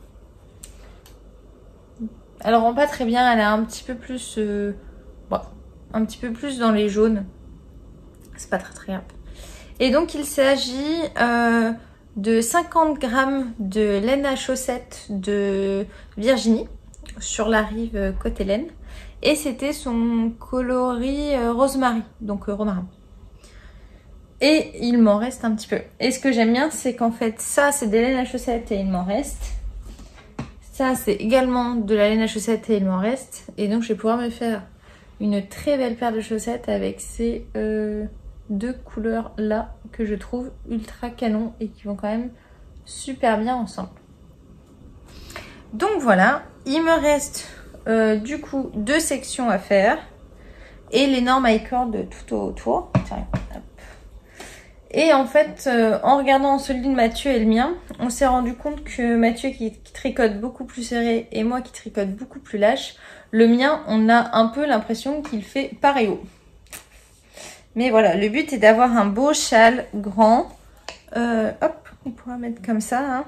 Elle rend pas très bien, elle est un petit peu plus euh, bon, un petit peu plus dans les jaunes, c'est pas très très grave. Et donc, il s'agit euh, de cinquante grammes de laine à chaussettes de Virginie sur la rive côté laine. Et c'était son coloris euh, rosemary, donc euh, romarin. Et il m'en reste un petit peu. Et ce que j'aime bien, c'est qu'en fait, ça, c'est des laines à chaussettes et il m'en reste. Ça, c'est également de la laine à chaussettes et il m'en reste. Et donc, je vais pouvoir me faire une très belle paire de chaussettes avec ces... Euh, deux couleurs là que je trouve ultra canon et qui vont quand même super bien ensemble. Donc voilà, il me reste euh, du coup deux sections à faire et l'énorme i-cord tout autour. Tiens, hop. Et en fait, euh, en regardant celui de Mathieu et le mien, on s'est rendu compte que Mathieu qui, qui tricote beaucoup plus serré et moi qui tricote beaucoup plus lâche, le mien, on a un peu l'impression qu'il fait pareil haut. Mais voilà, le but est d'avoir un beau châle grand. Euh, hop, on pourra mettre comme ça. Hein.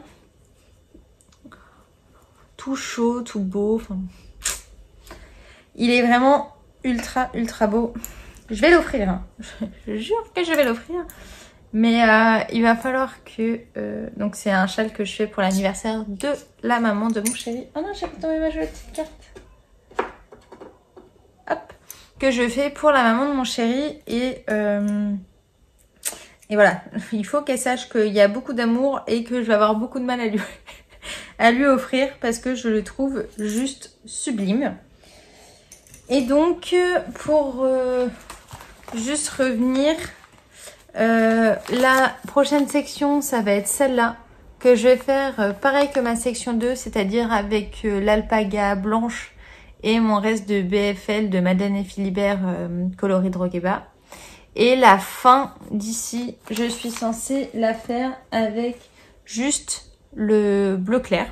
Tout chaud, tout beau. Enfin, il est vraiment ultra, ultra beau. Je vais l'offrir. Hein. Je jure que je vais l'offrir. Mais euh, il va falloir que... Euh, donc c'est un châle que je fais pour l'anniversaire de la maman de mon chéri. Oh non, j'ai pas tombé ma jolie petite carte. Hop. Que je fais pour la maman de mon chéri. Et, euh, et voilà. Il faut qu'elle sache qu'il y a beaucoup d'amour et que je vais avoir beaucoup de mal à lui, à lui offrir. Parce que je le trouve juste sublime. Et donc, pour euh, juste revenir... Euh, la prochaine section, ça va être celle-là, que je vais faire euh, pareil que ma section deux, c'est-à-dire avec euh, l'alpaga blanche et mon reste de B F L de Madeleine et Philibert euh, coloris Drogheba. Et la fin d'ici, je suis censée la faire avec juste le bleu clair.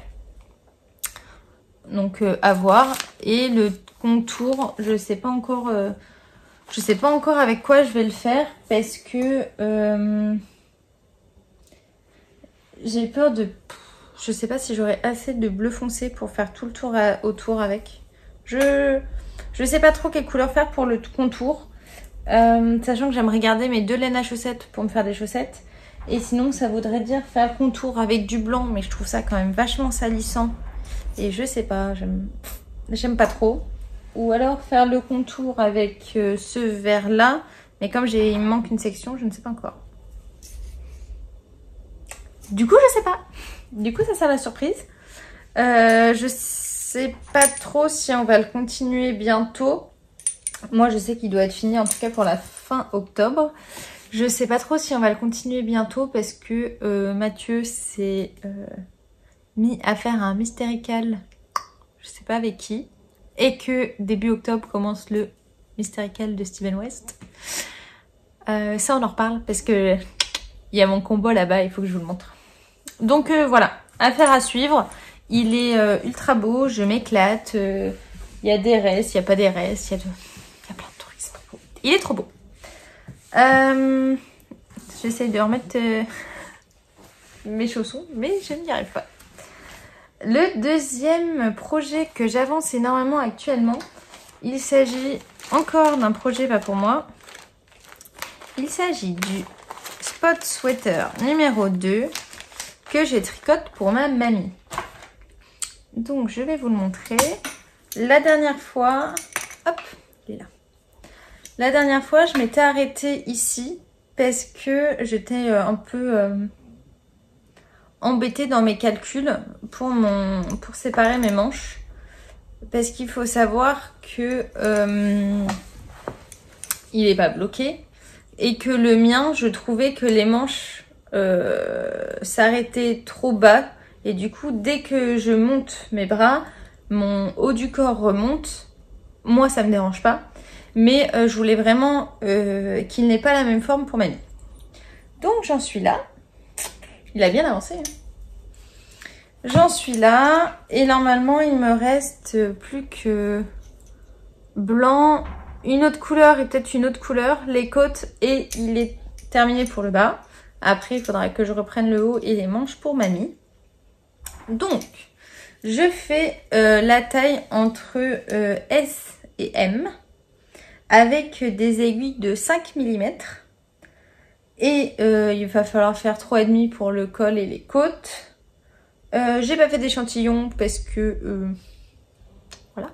Donc euh, à voir. Et le contour, je sais pas encore... Euh, Je sais pas encore avec quoi je vais le faire parce que euh, j'ai peur de... Je sais pas si j'aurai assez de bleu foncé pour faire tout le tour à, autour avec. Je je sais pas trop quelle couleur faire pour le contour. Euh, sachant que j'aimerais garder mes deux laines à chaussettes pour me faire des chaussettes. Et sinon ça voudrait dire faire contour avec du blanc. Mais je trouve ça quand même vachement salissant. Et je sais pas, j'aime j'aime pas trop. Ou alors faire le contour avec euh, ce vert là. Mais comme j'ai, il me manque une section, je ne sais pas encore. Du coup, je sais pas. Du coup, ça sert la surprise. Euh, je sais pas trop si on va le continuer bientôt. Moi, je sais qu'il doit être fini, en tout cas pour la fin octobre. Je sais pas trop si on va le continuer bientôt parce que euh, Mathieu s'est euh, mis à faire un mystérical. Je sais pas avec qui. Et que début octobre commence le Mystérical de Steven West. Euh, ça, on en reparle parce que il y a mon combo là-bas, il faut que je vous le montre. Donc euh, voilà, affaire à suivre. Il est euh, ultra beau, je m'éclate. Il euh, y a des restes, il n'y a pas des restes, il y, de... y a plein de trucs. Il est trop beau. Euh, J'essaye de remettre euh, mes chaussons, mais je n'y arrive pas. Le deuxième projet que j'avance énormément actuellement, il s'agit encore d'un projet pas pour moi. Il s'agit du Spot Sweater numéro deux que je tricote pour ma mamie. Donc je vais vous le montrer. La dernière fois, hop, il est là. La dernière fois, je m'étais arrêtée ici parce que j'étais un peu... Euh, embêtée dans mes calculs pour, mon, pour séparer mes manches. Parce qu'il faut savoir que euh, il n'est pas bloqué. Et que le mien, je trouvais que les manches euh, s'arrêtaient trop bas. Et du coup, dès que je monte mes bras, mon haut du corps remonte. Moi, ça me dérange pas. Mais euh, je voulais vraiment euh, qu'il n'ait pas la même forme pour mamie. Donc, j'en suis là. Il a bien avancé. Hein. J'en suis là. Et normalement, il me reste plus que blanc, une autre couleur et peut-être une autre couleur. Les côtes et il est terminé pour le bas. Après, il faudra que je reprenne le haut et les manches pour mamie. Donc, je fais euh, la taille entre euh, S et M avec des aiguilles de cinq millimètres. Et euh, il va falloir faire trois virgule cinq pour le col et les côtes. Euh, j'ai pas fait d'échantillon parce que... Euh, voilà.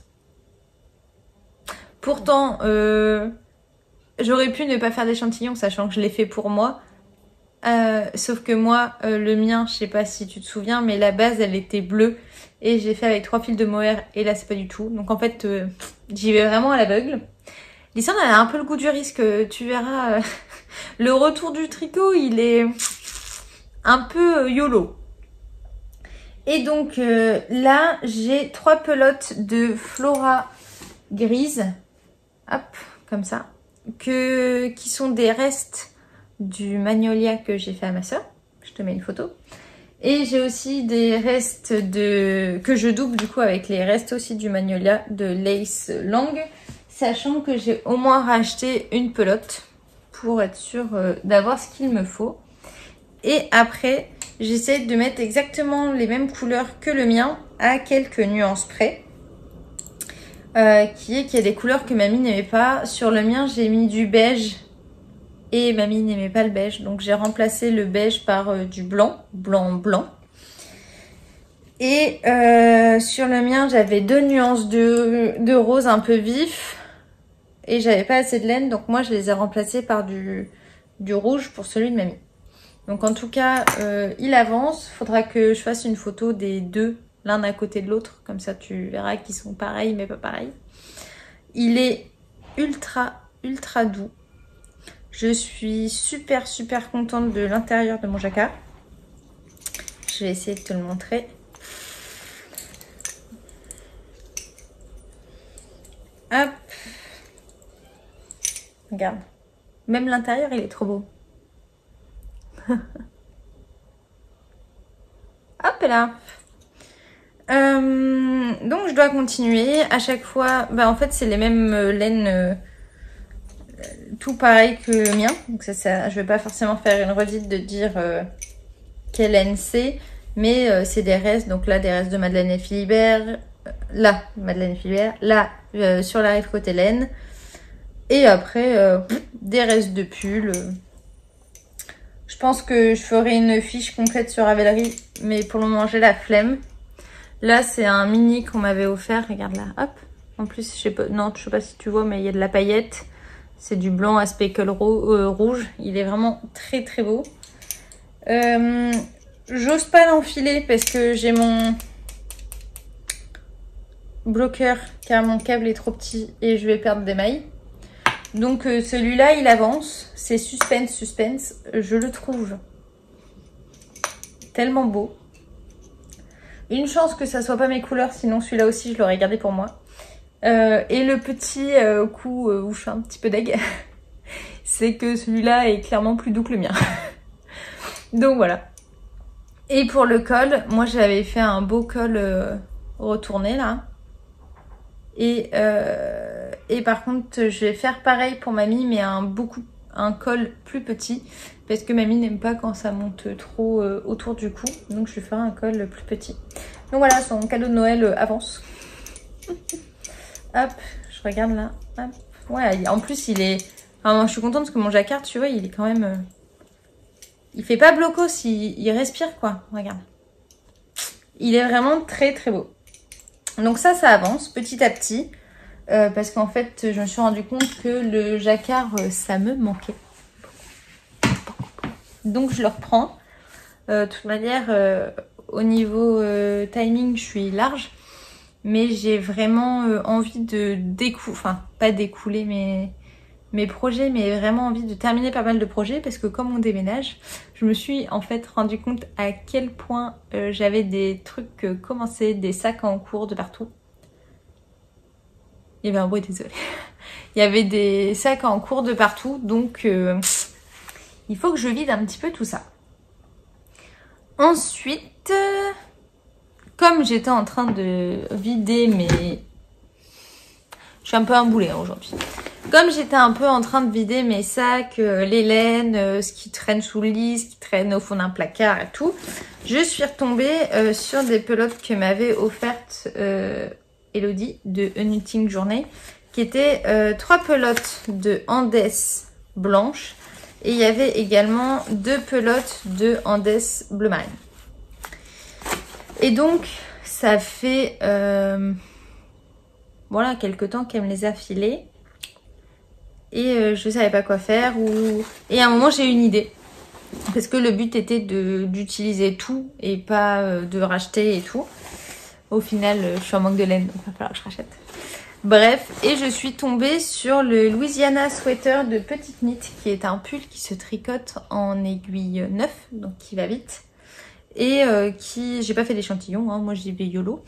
Pourtant, euh, j'aurais pu ne pas faire d'échantillon, sachant que je l'ai fait pour moi. Euh, sauf que moi, euh, le mien, je sais pas si tu te souviens, mais la base, elle était bleue. Et j'ai fait avec trois fils de mohair, et là, c'est pas du tout. Donc en fait, euh, j'y vais vraiment à l'aveugle. L'histoire, elle a un peu le goût du risque, tu verras... Euh, le retour du tricot, il est un peu YOLO. Et donc euh, là, j'ai trois pelotes de Flora grise. Hop, comme ça. Que, qui sont des restes du magnolia que j'ai fait à ma soeur. Je te mets une photo. Et j'ai aussi des restes de que je double du coup avec les restes aussi du magnolia de Lace Lang. Sachant que j'ai au moins racheté une pelote pour être sûre euh, d'avoir ce qu'il me faut. Et après, j'essaie de mettre exactement les mêmes couleurs que le mien à quelques nuances près. Euh, qui est qu'il y a des couleurs que mamie n'aimait pas. Sur le mien, j'ai mis du beige et mamie n'aimait pas le beige. Donc j'ai remplacé le beige par euh, du blanc, blanc, blanc. Et euh, sur le mien, j'avais deux nuances de, de rose un peu vif. Et j'avais pas assez de laine, donc moi je les ai remplacés par du, du rouge pour celui de mamie. Donc en tout cas, euh, il avance. Faudra que je fasse une photo des deux, l'un à côté de l'autre. Comme ça tu verras qu'ils sont pareils mais pas pareils. Il est ultra, ultra doux. Je suis super, super contente de l'intérieur de mon jacquard. Je vais essayer de te le montrer. Hop. Regarde. Même l'intérieur, il est trop beau. Hop là. Euh, donc je dois continuer. À chaque fois, bah en fait c'est les mêmes euh, laines, euh, tout pareil que le mien. Donc ça, ça, je vais pas forcément faire une redite de dire euh, quelle laine c'est, mais euh, c'est des restes. Donc là des restes de Madeleine et Philibert, euh, là Madeleine et Philibert, là euh, sur la rive côté laine. Et après, euh, des restes de pull. Je pense que je ferai une fiche complète sur Ravelry, mais pour le moment, j'ai la flemme. Là, c'est un mini qu'on m'avait offert. Regarde là, hop. En plus, je sais pas, non, je sais pas si tu vois, mais il y a de la paillette. C'est du blanc à speckle rouge. Il est vraiment très très beau. Euh, J'ose pas l'enfiler parce que j'ai mon bloqueur car mon câble est trop petit et je vais perdre des mailles. Donc euh, celui-là, il avance. C'est suspense, suspense. Je le trouve tellement beau. Une chance que ça soit pas mes couleurs, sinon celui-là aussi, je l'aurais gardé pour moi. Euh, et le petit euh, coup euh, où je suis un petit peu deg, c'est que celui-là est clairement plus doux que le mien. Donc voilà. Et pour le col, moi j'avais fait un beau col euh, retourné là. Et, euh, et par contre, je vais faire pareil pour mamie, mais un, beaucoup, un col plus petit. Parce que mamie n'aime pas quand ça monte trop euh, autour du cou. Donc je vais faire un col plus petit. Donc voilà, son cadeau de Noël euh, avance. Hop, je regarde là. Hop. Ouais, en plus il est... Enfin, moi, je suis contente parce que mon jacquard, tu vois, il est quand même... Euh... Il fait pas blocos, il, il respire quoi. Regarde. Il est vraiment très très beau. Donc ça, ça avance petit à petit. Euh, parce qu'en fait, je me suis rendu compte que le jacquard, euh, ça me manquait. Donc je le reprends. Euh, de toute manière, euh, au niveau euh, timing, je suis large. Mais j'ai vraiment euh, envie de découler, enfin pas découler mes, mes projets, mais vraiment envie de terminer pas mal de projets. Parce que comme on déménage, je me suis en fait rendu compte à quel point euh, j'avais des trucs euh, commencés, des sacs en cours de partout. Il y avait un bruit, désolé. Il y avait des sacs en cours de partout, donc euh, il faut que je vide un petit peu tout ça. Ensuite, euh, comme j'étais en train de vider mes... Je suis un peu un boulet hein, aujourd'hui. Comme j'étais un peu en train de vider mes sacs, euh, les laines, euh, ce qui traîne sous le lit, ce qui traîne au fond d'un placard et tout, je suis retombée euh, sur des pelotes que m'avait offertes euh, Elodie de A Knitting Journey, qui étaient euh, trois pelotes de Andes blanches et il y avait également deux pelotes de Andes bleu marine. Et donc ça fait euh, voilà quelques temps qu'elle me les a filées et euh, je savais pas quoi faire ou... et à un moment j'ai eu une idée parce que le but était de d'utiliser tout et pas euh, de racheter et tout. Au final, je suis en manque de laine, donc il va falloir que je rachète. Bref, et je suis tombée sur le Louisiana Sweater de Petite Knit, qui est un pull qui se tricote en aiguille neuf, donc qui va vite. et euh, qui... J'ai pas fait d'échantillon, hein, moi j'y vais YOLO.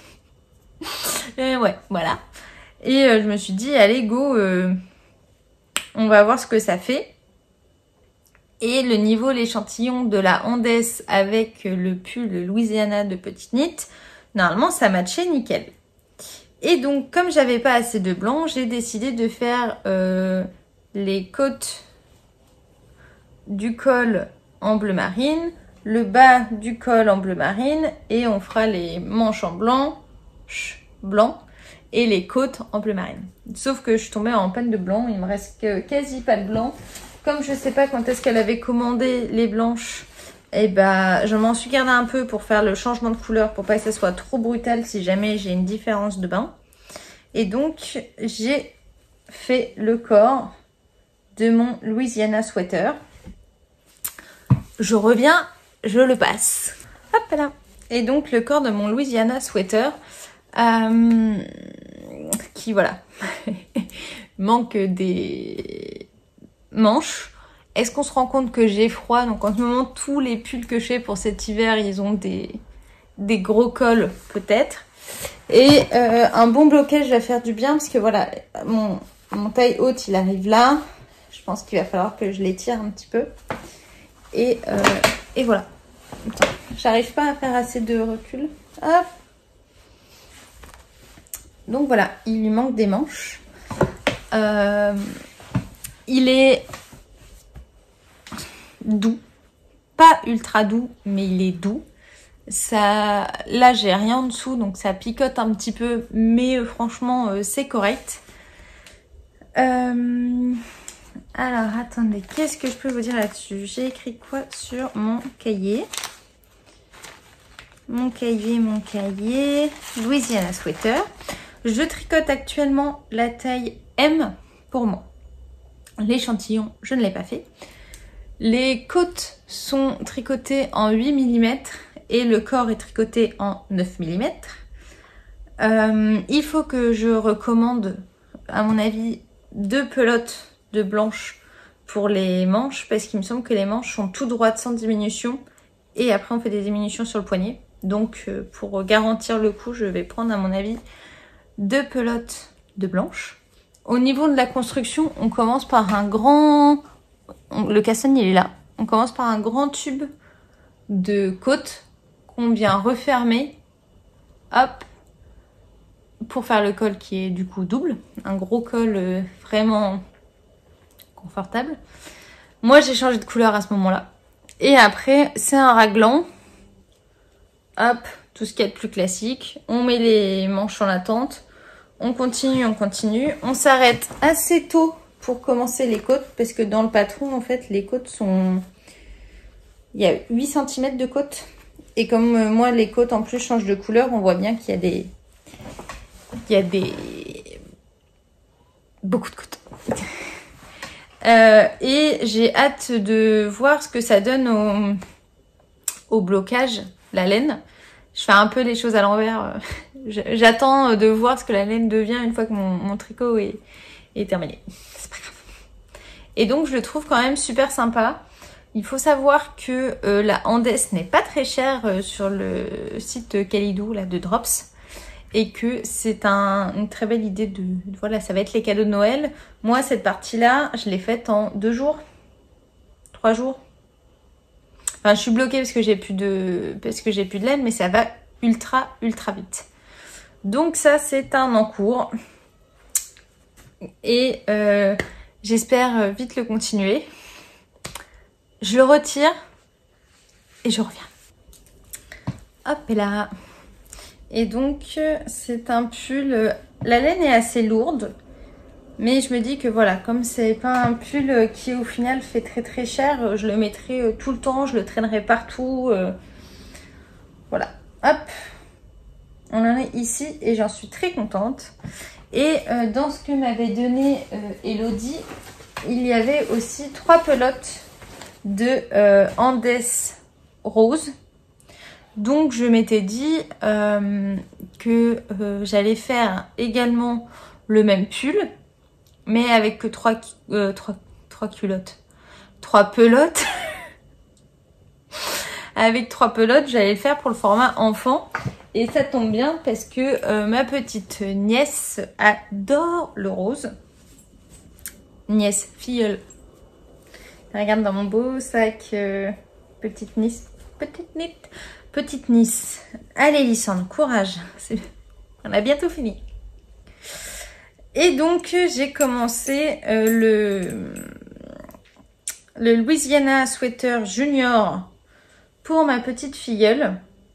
Et ouais, voilà. Et euh, je me suis dit, allez, go, euh, on va voir ce que ça fait. Et le niveau, l'échantillon de la Andess avec le pull Louisiana de Petite Knit, normalement, ça matchait nickel. Et donc, comme j'avais pas assez de blanc, j'ai décidé de faire euh, les côtes du col en bleu marine, le bas du col en bleu marine, et on fera les manches en blanc, blanc, et les côtes en bleu marine. Sauf que je suis tombée en panne de blanc, il me reste quasi pas de blanc. Comme je sais pas quand est-ce qu'elle avait commandé les blanches, et bah je m'en suis gardée un peu pour faire le changement de couleur pour pas que ça soit trop brutal si jamais j'ai une différence de bain. Et donc j'ai fait le corps de mon Louisiana sweater. Je reviens, je le passe. Hop là. Et donc le corps de mon Louisiana sweater, euh, qui voilà, manque des manches. Est-ce qu'on se rend compte que j'ai froid? Donc en ce moment, tous les pulls que j'ai pour cet hiver, ils ont des, des gros cols peut-être. Et euh, un bon blocage va faire du bien parce que voilà, mon, mon taille haute, il arrive là. Je pense qu'il va falloir que je l'étire un petit peu. Et, euh, et voilà. J'arrive pas à faire assez de recul. Hop. Donc voilà, il lui manque des manches. Euh, il est doux. Pas ultra doux, mais il est doux. Ça, là, j'ai rien en dessous, donc ça picote un petit peu. Mais euh, franchement, euh, c'est correct. Euh... Alors, attendez, qu'est-ce que je peux vous dire là-dessus? J'ai écrit quoi sur mon cahier? Mon cahier, mon cahier. Louisiana sweater. Je tricote actuellement la taille M pour moi. L'échantillon, je ne l'ai pas fait. Les côtes sont tricotées en huit millimètres et le corps est tricoté en neuf millimètres. Euh, il faut que je recommande, à mon avis, deux pelotes de blanche pour les manches parce qu'il me semble que les manches sont tout droites sans diminution et après on fait des diminutions sur le poignet. Donc euh, pour garantir le coup, je vais prendre à mon avis deux pelotes de blanche. Au niveau de la construction, on commence par un grand... Le castagne il est là. On commence par un grand tube de côte qu'on vient refermer. Hop. Pour faire le col qui est du coup double. Un gros col euh, vraiment confortable. Moi j'ai changé de couleur à ce moment-là. Et après c'est un raglan. Hop. Tout ce qu'il y a de plus classique. On met les manches en attente. On continue, on continue. On s'arrête assez tôt pour commencer les côtes. Parce que dans le patron, en fait, les côtes sont... Il y a huit centimètres de côtes. Et comme euh, moi, les côtes en plus changent de couleur, on voit bien qu'il y a des... Il y a des... Beaucoup de côtes. euh, et j'ai hâte de voir ce que ça donne au, au blocage, la laine. Je fais un peu les choses à l'envers. J'attends de voir ce que la laine devient une fois que mon, mon tricot est, est terminé. C'est pas grave. Et donc je le trouve quand même super sympa. Il faut savoir que euh, la Andess n'est pas très chère euh, sur le site Kalidou là, de Drops. Et que c'est un, une très belle idée de... Voilà, ça va être les cadeaux de Noël. Moi, cette partie-là, je l'ai faite en deux jours. Trois jours. Enfin, je suis bloquée parce que j'ai plus de, parce que j'ai plus de laine, mais ça va ultra, ultra vite. Donc ça, c'est un en cours. Et euh, j'espère vite le continuer. Je le retire et je reviens. Hop et là. Et donc, c'est un pull... La laine est assez lourde. Mais je me dis que voilà, comme c'est pas un pull qui au final fait très très cher, je le mettrai tout le temps, je le traînerai partout. Euh, voilà, hop, on en est ici et j'en suis très contente. Et euh, dans ce que m'avait donné euh, Elodie, il y avait aussi trois pelotes de euh, Andess rose. Donc je m'étais dit euh, que euh, j'allais faire également le même pull. Mais avec que trois, euh, trois, trois culottes. Trois pelotes. avec trois pelotes, j'allais le faire pour le format enfant. Et ça tombe bien parce que euh, ma petite nièce adore le rose. Nièce, filleule. Regarde dans mon beau sac, euh, petite nièce, petite nièce, petite nièce. Allez Lysandre, courage. On a bientôt fini. Et donc j'ai commencé euh, le, le Louisiana Sweater Junior pour ma petite filleule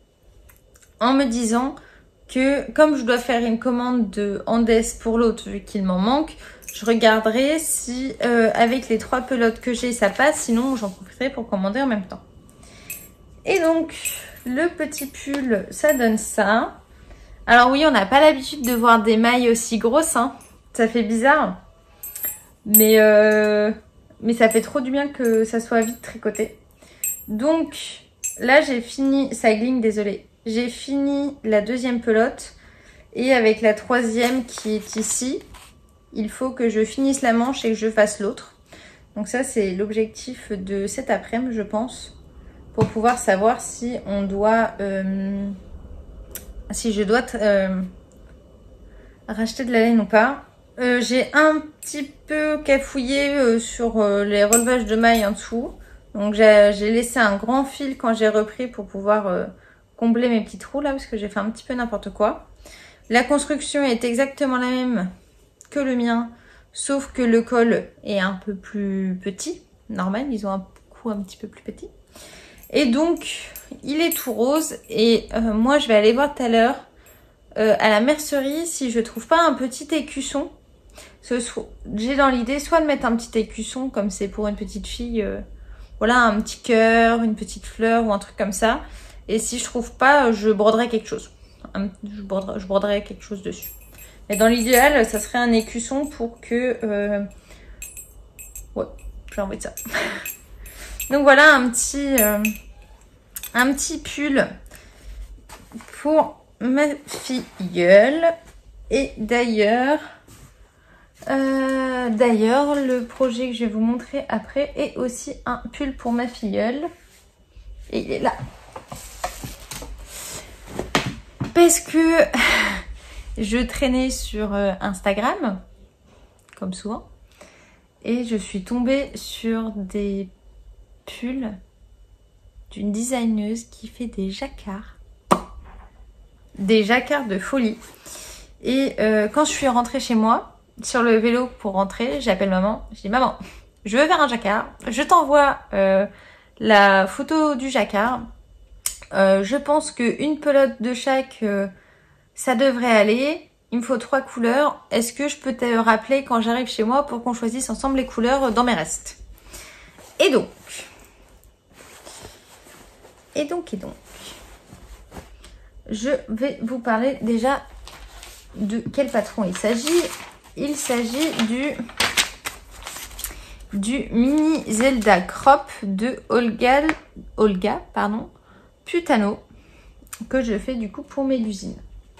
en me disant que comme je dois faire une commande de Andes pour l'autre vu qu'il m'en manque, je regarderai si euh, avec les trois pelotes que j'ai ça passe, sinon j'en profiterai pour commander en même temps. Et donc le petit pull ça donne ça. Alors oui on n'a pas l'habitude de voir des mailles aussi grosses hein. Ça fait bizarre, mais, euh, mais ça fait trop du bien que ça soit vite tricoté. Donc là j'ai fini, ça gligne, désolé. J'ai fini la deuxième pelote et avec la troisième qui est ici, il faut que je finisse la manche et que je fasse l'autre. Donc ça c'est l'objectif de cet après-midi je pense, pour pouvoir savoir si on doit, euh, si je dois euh, racheter de la laine ou pas. Euh, j'ai un petit peu cafouillé euh, sur euh, les relevages de mailles en dessous. Donc j'ai laissé un grand fil quand j'ai repris pour pouvoir euh, combler mes petits trous là parce que j'ai fait un petit peu n'importe quoi. La construction est exactement la même que le mien, sauf que le col est un peu plus petit. Normal, ils ont un cou un petit peu plus petit. Et donc il est tout rose et euh, moi je vais aller voir tout à l'heure euh, à la mercerie si je trouve pas un petit écusson. J'ai dans l'idée soit de mettre un petit écusson comme c'est pour une petite fille, euh, voilà, un petit cœur, une petite fleur ou un truc comme ça. Et si je trouve pas, je broderai quelque chose. Un, je, broderai, je broderai quelque chose dessus. Mais dans l'idéal, ça serait un écusson pour que... Euh... Ouais, j'ai envie de ça. Donc voilà un petit, euh, un petit pull pour ma filleule. Et d'ailleurs... Euh, D'ailleurs, le projet que je vais vous montrer après est aussi un pull pour ma filleule. Et il est là. Parce que je traînais sur Instagram, comme souvent, et je suis tombée sur des pulls d'une designeuse qui fait des jacquards. Des jacquards de folie. Et euh, quand je suis rentrée chez moi, sur le vélo pour rentrer, j'appelle maman. Je dis maman, je veux faire un jacquard. Je t'envoie euh, la photo du jacquard. Euh, je pense qu'une pelote de chaque, euh, ça devrait aller. Il me faut trois couleurs. Est-ce que je peux te rappeler quand j'arrive chez moi pour qu'on choisisse ensemble les couleurs dans mes restes? Et donc, et donc, et donc, je vais vous parler déjà de quel patron il s'agit. Il s'agit du, du mini Zelda Crop de Olga, Olga pardon, Putano, que je fais du coup pour Mélusine.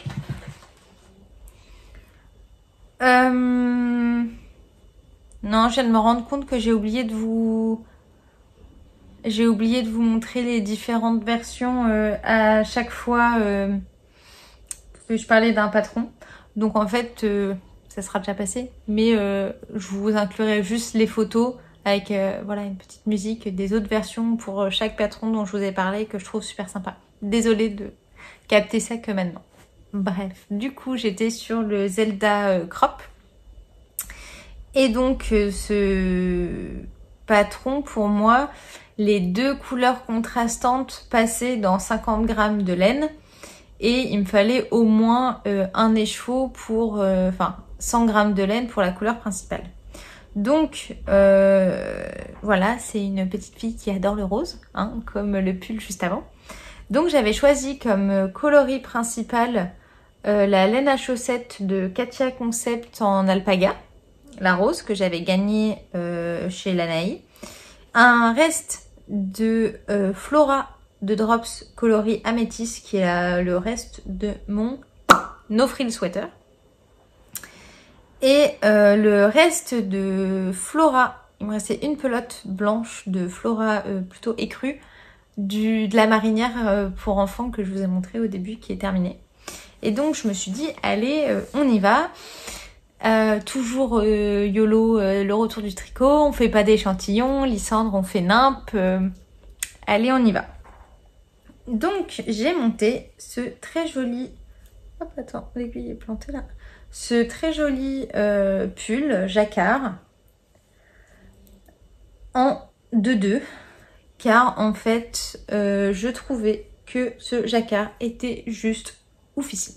Euh... Non, je viens de me rendre compte que j'ai oublié de vous... J'ai oublié de vous montrer les différentes versions euh, à chaque fois euh, que je parlais d'un patron. Donc en fait... Euh... ça sera déjà passé, mais euh, je vous inclurai juste les photos avec euh, voilà une petite musique des autres versions pour chaque patron dont je vous ai parlé que je trouve super sympa. Désolée de capter ça que maintenant. Bref, du coup j'étais sur le Zelda euh, Crop et donc euh, ce patron pour moi, les deux couleurs contrastantes passaient dans cinquante grammes de laine et il me fallait au moins euh, un écheveau pour, euh, enfin cent grammes de laine pour la couleur principale. Donc euh, voilà, c'est une petite fille qui adore le rose, hein, comme le pull juste avant. Donc j'avais choisi comme coloris principal euh, la laine à chaussettes de Katia Concept en alpaga, la rose que j'avais gagnée euh, chez Lanaï. Un reste de euh, Flora de Drops coloris améthyste qui est la, le reste de mon No Frill Sweater. Et euh, le reste de Flora, il me restait une pelote blanche de Flora euh, plutôt écrue du, de la marinière pour enfants que je vous ai montré au début qui est terminée. Et donc je me suis dit allez euh, on y va. Euh, toujours euh, YOLO, euh, le retour du tricot, on fait pas d'échantillons, Lysandre on fait nimp, euh, allez on y va. Donc j'ai monté ce très joli, hop attends l'aiguille est plantée là, ce très joli euh, pull jacquard en deux deux car en fait euh, je trouvais que ce jacquard était juste oufissime.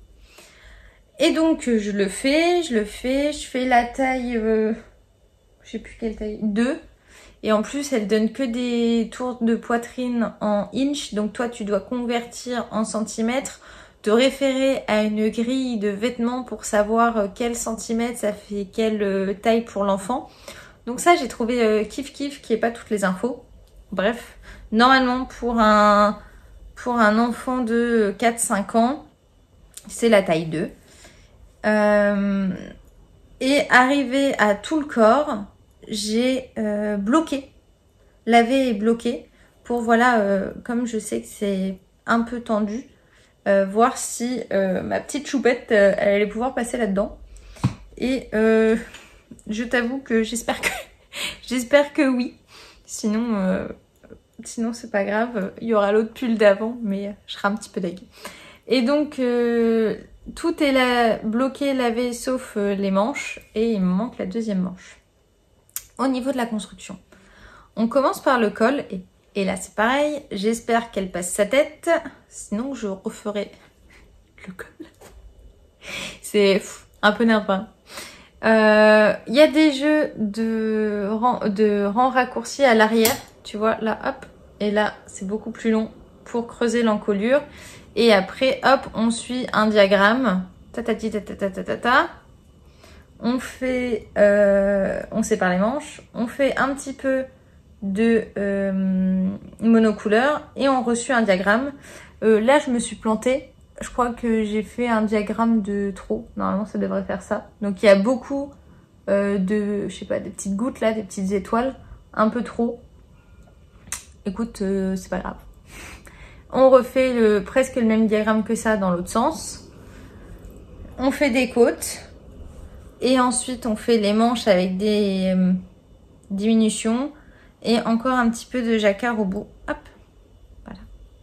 Et donc je le fais, je le fais, je fais la taille, euh, je sais plus quelle taille, deux. Et en plus elle donne que des tours de poitrine en inch, donc toi tu dois convertir en centimètres, te référer à une grille de vêtements pour savoir quel centimètre ça fait quelle taille pour l'enfant. Donc ça j'ai trouvé euh, kiff kiff qui est pas toutes les infos. Bref, normalement pour un, pour un enfant de quatre cinq ans, c'est la taille deux. Euh, et arrivé à tout le corps, j'ai euh, bloqué, lavé et bloqué pour voilà, euh, comme je sais que c'est un peu tendu, euh, voir si euh, ma petite choupette euh, elle allait pouvoir passer là-dedans. Et euh, je t'avoue que j'espère que j'espère que oui. Sinon, euh, sinon c'est pas grave. Il y aura l'autre pull d'avant, mais je serai un petit peu dégueu. Et donc euh, tout est là, bloqué, lavé, sauf euh, les manches. Et il me manque la deuxième manche. Au niveau de la construction, on commence par le col. Et, et là, c'est pareil. J'espère qu'elle passe sa tête. Sinon, je referai le col. C'est un peu nerveux. Il euh, y a des jeux de rang, de rang raccourci à l'arrière. Tu vois, là, hop. Et là, c'est beaucoup plus long pour creuser l'encolure. Et après, hop, on suit un diagramme. Tatati, tatata, tatata. On fait, euh, on sépare les manches. On fait un petit peu de euh, monocouleur et on reçut un diagramme. Euh, là, je me suis plantée. Je crois que j'ai fait un diagramme de trop. Normalement, ça devrait faire ça. Donc, il y a beaucoup euh, de, je sais pas, des petites gouttes là, des petites étoiles. Un peu trop. Écoute, euh, c'est pas grave. On refait le, presque le même diagramme que ça dans l'autre sens. On fait des côtes. Et ensuite, on fait les manches avec des euh, diminutions. Et encore un petit peu de jacquard au bout. Hop. Voilà.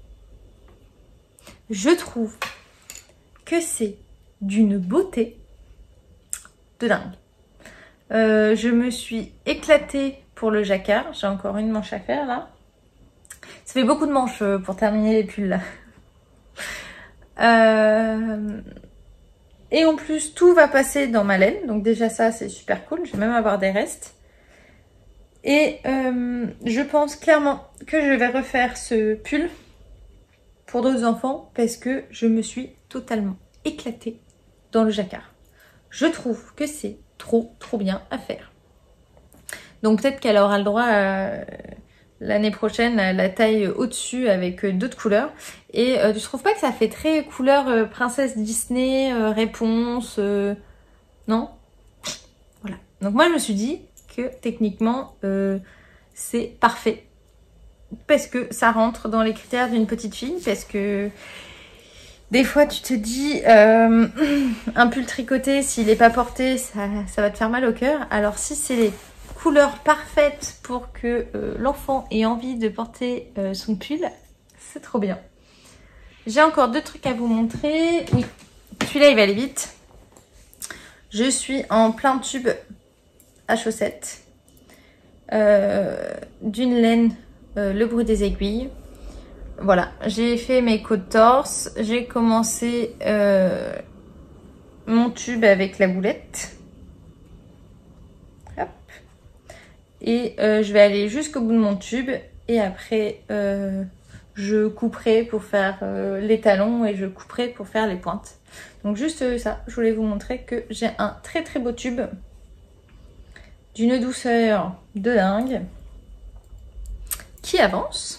Je trouve que c'est d'une beauté de dingue. Euh, je me suis éclatée pour le jacquard. J'ai encore une manche à faire là. Ça fait beaucoup de manches pour terminer les pulls là. Euh... Et en plus, tout va passer dans ma laine. Donc déjà ça, c'est super cool. Je vais même avoir des restes. Et euh, je pense clairement que je vais refaire ce pull pour d'autres enfants parce que je me suis totalement éclatée dans le jacquard. Je trouve que c'est trop, trop bien à faire. Donc peut-être qu'elle aura le droit à... l'année prochaine la taille au-dessus avec d'autres couleurs. Et euh, je trouve pas que ça fait très couleur euh, princesse Disney, euh, réponse, euh... non. Voilà. Donc moi je me suis dit que techniquement euh, c'est parfait. Parce que ça rentre dans les critères d'une petite fille. Parce que des fois tu te dis euh, un pull tricoté, s'il n'est pas porté, ça, ça va te faire mal au cœur. Alors si c'est les couleur parfaite pour que euh, l'enfant ait envie de porter euh, son pull, c'est trop bien. J'ai encore deux trucs à vous montrer. Oui, celui-là il va aller vite. Je suis en plein tube à chaussettes euh, d'une laine euh, le bruit des aiguilles. Voilà, j'ai fait mes côtes torse. J'ai commencé euh, mon tube avec la boulette. Et euh, je vais aller jusqu'au bout de mon tube et après euh, je couperai pour faire euh, les talons et je couperai pour faire les pointes. Donc juste euh, ça, je voulais vous montrer que j'ai un très très beau tube d'une douceur de dingue qui avance.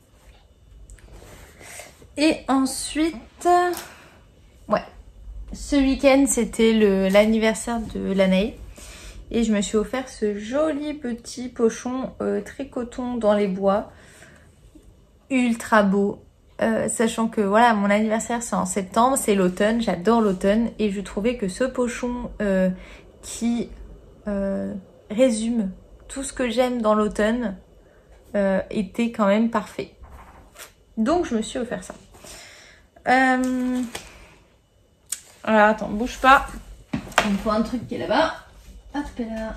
Et ensuite, ouais, ce week-end c'était l'anniversaire de l'année. Et je me suis offert ce joli petit pochon euh, très coton dans les bois. ultra beau. Euh, sachant que voilà, mon anniversaire c'est en septembre, c'est l'automne, j'adore l'automne et je trouvais que ce pochon euh, qui euh, résume tout ce que j'aime dans l'automne euh, était quand même parfait. Donc je me suis offert ça. Euh... Alors attends, bouge pas. Il me faut un truc qui est là-bas. Hop là.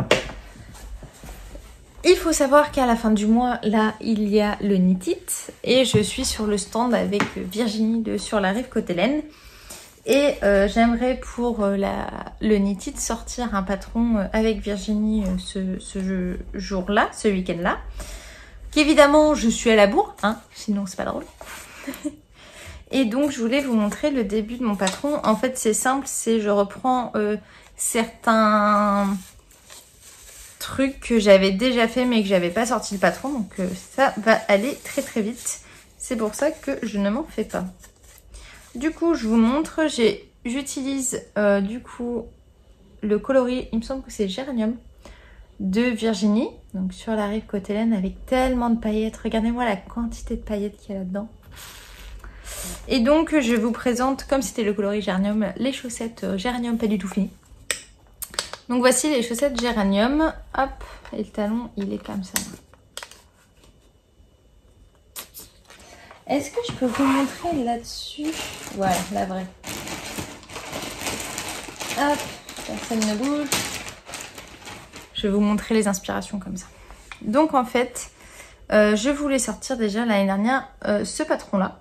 Il faut savoir qu'à la fin du mois, là, il y a le Knit It et je suis sur le stand avec Virginie de Sur la Rive Cottelaine. Et euh, j'aimerais pour euh, la, le Knit It sortir un patron euh, avec Virginie euh, ce, ce jour-là, ce week-end-là. Qu'évidemment, je suis à la bourre, hein, sinon c'est pas drôle. Et donc, je voulais vous montrer le début de mon patron. En fait, c'est simple, c'est je reprends euh, certains trucs que j'avais déjà fait mais que j'avais pas sorti le patron. Donc, euh, ça va aller très très vite. C'est pour ça que je ne m'en fais pas. Du coup, je vous montre. J'utilise euh, du coup le coloris, il me semble que c'est Géranium de Virginie. Donc, Sur la Rive Cottelaine avec tellement de paillettes. Regardez-moi la quantité de paillettes qu'il y a là-dedans. Et donc je vous présente, comme c'était le coloris Géranium, les chaussettes Géranium pas du tout finies. Donc voici les chaussettes Géranium. Hop, et le talon il est comme ça. Est-ce que je peux vous montrer là-dessus? Voilà, la vraie. Hop, personne ne bouge. Je vais vous montrer les inspirations comme ça. Donc en fait, euh, je voulais sortir déjà l'année dernière euh, ce patron-là.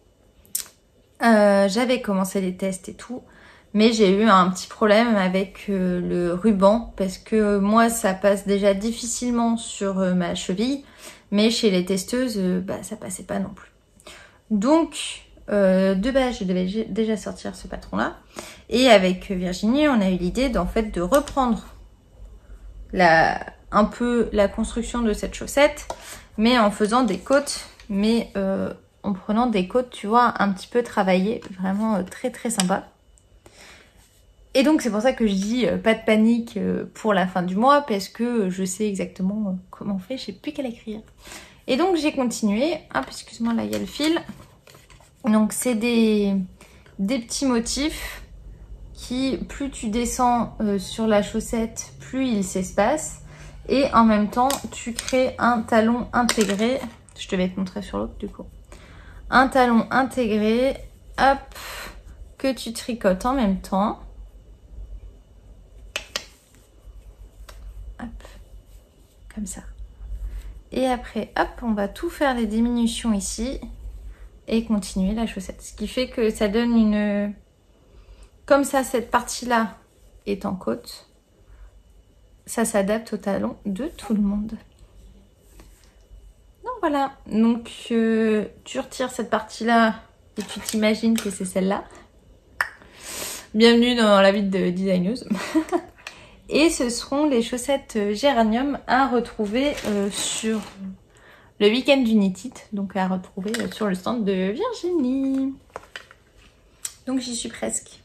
Euh, j'avais commencé les tests et tout, mais j'ai eu un petit problème avec euh, le ruban parce que moi ça passe déjà difficilement sur euh, ma cheville, mais chez les testeuses euh, bah, ça passait pas non plus. Donc euh, de base je devais déjà sortir ce patron là et avec Virginie on a eu l'idée d'en fait de reprendre la, un peu la construction de cette chaussette mais en faisant des côtes mais euh, en prenant des côtes, tu vois, un petit peu travaillées, vraiment euh, très très sympa. Et donc c'est pour ça que je dis euh, pas de panique euh, pour la fin du mois, parce que je sais exactement euh, comment on fait, je sais plus qu'à l'écrire. Et donc j'ai continué, hop, excuse-moi, là il y a le fil. Donc c'est des, des petits motifs qui, plus tu descends euh, sur la chaussette, plus il s'espace. Et en même temps, tu crées un talon intégré. Je te vais te montrer sur l'autre du coup. Un talon intégré, hop, que tu tricotes en même temps. Hop, comme ça. Et après, hop, on va tout faire les diminutions ici et continuer la chaussette. Ce qui fait que ça donne une... Comme ça, cette partie-là est en côte, ça s'adapte au talon de tout le monde. Voilà, donc euh, tu retires cette partie-là et tu t'imagines que c'est celle-là. Bienvenue dans la vie de designeuse. Et ce seront les chaussettes Géranium à retrouver euh, sur le week-end du Knit It, donc à retrouver euh, sur le stand de Virginie. Donc j'y suis presque.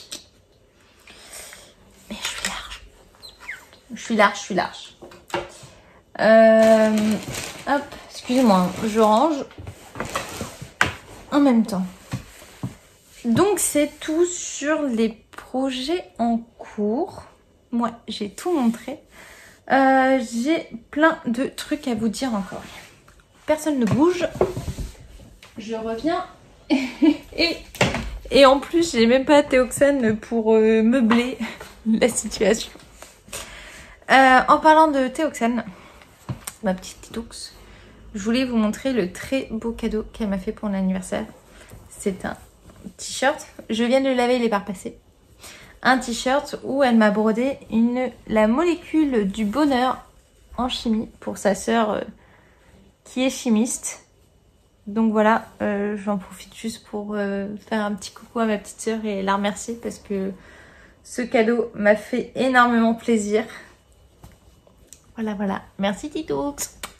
Mais je suis large. Je suis large, je suis large. Euh, hop. Excusez-moi, je range en même temps. Donc c'est tout sur les projets en cours. Moi, j'ai tout montré. Euh, j'ai plein de trucs à vous dire encore. Personne ne bouge. Je reviens. et, et en plus, j'ai même pas Théoxane pour euh, meubler la situation. Euh, en parlant de Théoxane, ma petite Titoux, je voulais vous montrer le très beau cadeau qu'elle m'a fait pour l'anniversaire. C'est un t-shirt. Je viens de le laver, il est pas repassé. Un t-shirt où elle m'a brodé une, la molécule du bonheur en chimie pour sa sœur euh, qui est chimiste. Donc voilà, euh, j'en profite juste pour euh, faire un petit coucou à ma petite sœur et la remercier parce que ce cadeau m'a fait énormément plaisir. Voilà, voilà. Merci Titoux.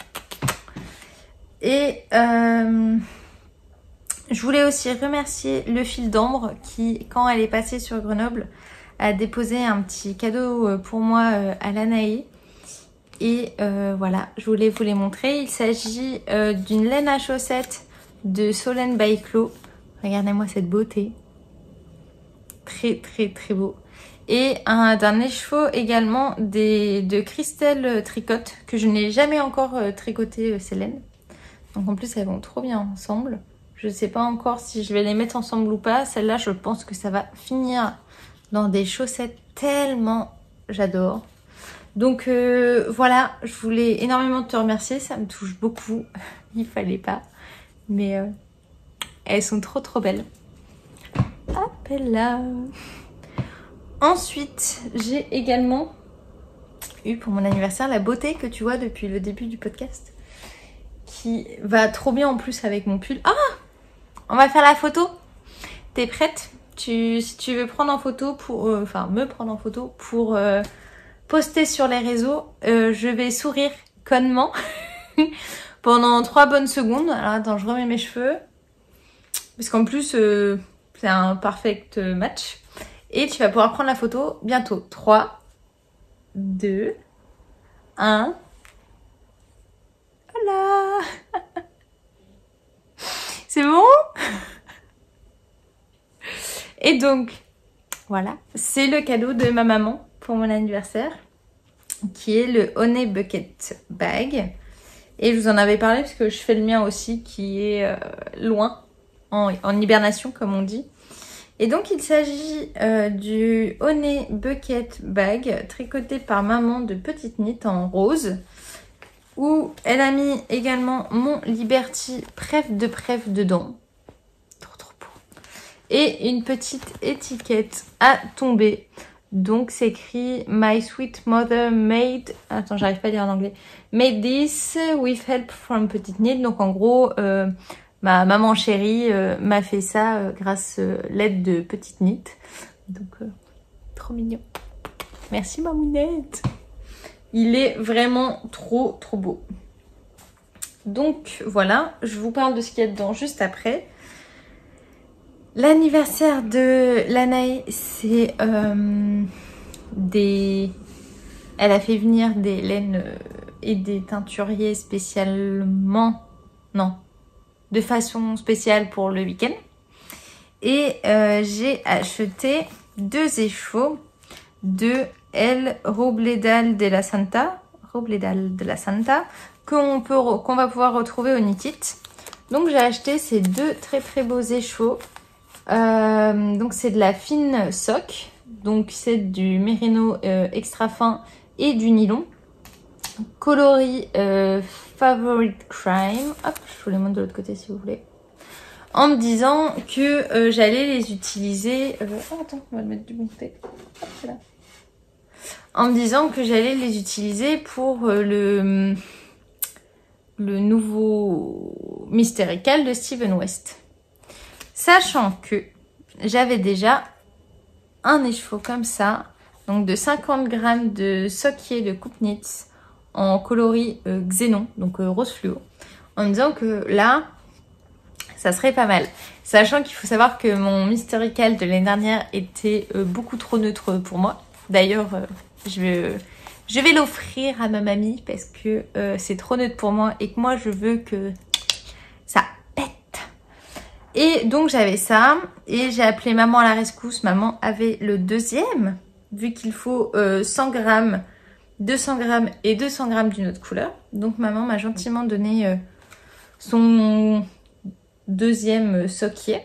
Et euh, je voulais aussi remercier le fil d'ambre qui, quand elle est passée sur Grenoble, a déposé un petit cadeau pour moi à l'Anaï. Et euh, voilà, je voulais vous les montrer. Il s'agit euh, d'une laine à chaussettes de Solène by Chloé. Regardez-moi cette beauté. Très très très beau. Et un d'un écheveau également des, de Christelle Tricotte, que je n'ai jamais encore euh, tricoté euh, ces laines. Donc en plus elles vont trop bien ensemble. Je ne sais pas encore si je vais les mettre ensemble ou pas. Celle-là, je pense que ça va finir dans des chaussettes tellement j'adore. Donc euh, voilà, je voulais énormément te remercier. Ça me touche beaucoup. Il fallait pas. Mais euh, elles sont trop trop belles. Hop là. Ensuite, j'ai également eu pour mon anniversaire la beauté que tu vois depuis le début du podcast. Qui va trop bien en plus avec mon pull. Ah! On va faire la photo. T'es prête? tu, Si tu veux prendre en photo pour... Euh, enfin, me prendre en photo pour euh, poster sur les réseaux, euh, je vais sourire connement pendant trois bonnes secondes. Alors attends, je remets mes cheveux. Parce qu'en plus, euh, c'est un perfect match. Et tu vas pouvoir prendre la photo bientôt. trois, deux, un... Voilà. C'est bon? Et donc, voilà, c'est le cadeau de ma maman pour mon anniversaire, qui est le Honey Bucket Bag. Et je vous en avais parlé parce que je fais le mien aussi, qui est euh, loin, en, en hibernation comme on dit. Et donc il s'agit euh, du Honey Bucket Bag, tricoté par maman de Petite Knit en rose, où elle a mis également mon Liberty Pref de Pref dedans. Trop trop beau. Et une petite étiquette à tomber. Donc c'est écrit My Sweet Mother made... Attends, j'arrive pas à lire en anglais. Made this with help from Petite Knit. Donc en gros, euh, ma maman chérie euh, m'a fait ça euh, grâce à euh, l'aide de Petite Knit. Donc euh, trop mignon. Merci mamounette. Il est vraiment trop trop beau. Donc voilà, je vous parle de ce qu'il y a dedans juste après. L'anniversaire de Lanae, c'est euh, des... Elle a fait venir des laines et des teinturiers spécialement... Non, de façon spéciale pour le week-end. Et euh, j'ai acheté deux écheveaux de El Robledal de la Santa, Robledal de la Santa, qu'on peut, qu'on va pouvoir retrouver au Knit It. Donc j'ai acheté ces deux très très beaux écheveaux. Euh, donc c'est de la fine sock, donc c'est du mérino euh, extra fin et du nylon. Coloris euh, Favorite Crime. Hop, je vous les montre de l'autre côté si vous voulez. En me disant que euh, j'allais les utiliser... Euh... Oh, attends, on va le mettre du bon côté. Hop, c'est là. En me disant que j'allais les utiliser pour euh, le, le nouveau Mystérical de Steven West. Sachant que j'avais déjà un écheveau comme ça, donc de cinquante grammes de sockier de Coupe Knits en coloris euh, xénon, donc euh, rose fluo, en me disant que là, ça serait pas mal. Sachant qu'il faut savoir que mon Mystérical de l'année dernière était euh, beaucoup trop neutre pour moi. D'ailleurs, euh, je vais, je vais l'offrir à ma mamie parce que euh, c'est trop neutre pour moi et que moi, je veux que ça pète. Et donc, j'avais ça et j'ai appelé maman à la rescousse. Maman avait le deuxième, vu qu'il faut euh, cent grammes, deux cents grammes et deux cents grammes d'une autre couleur. Donc, maman m'a gentiment donné euh, son... deuxième sockier.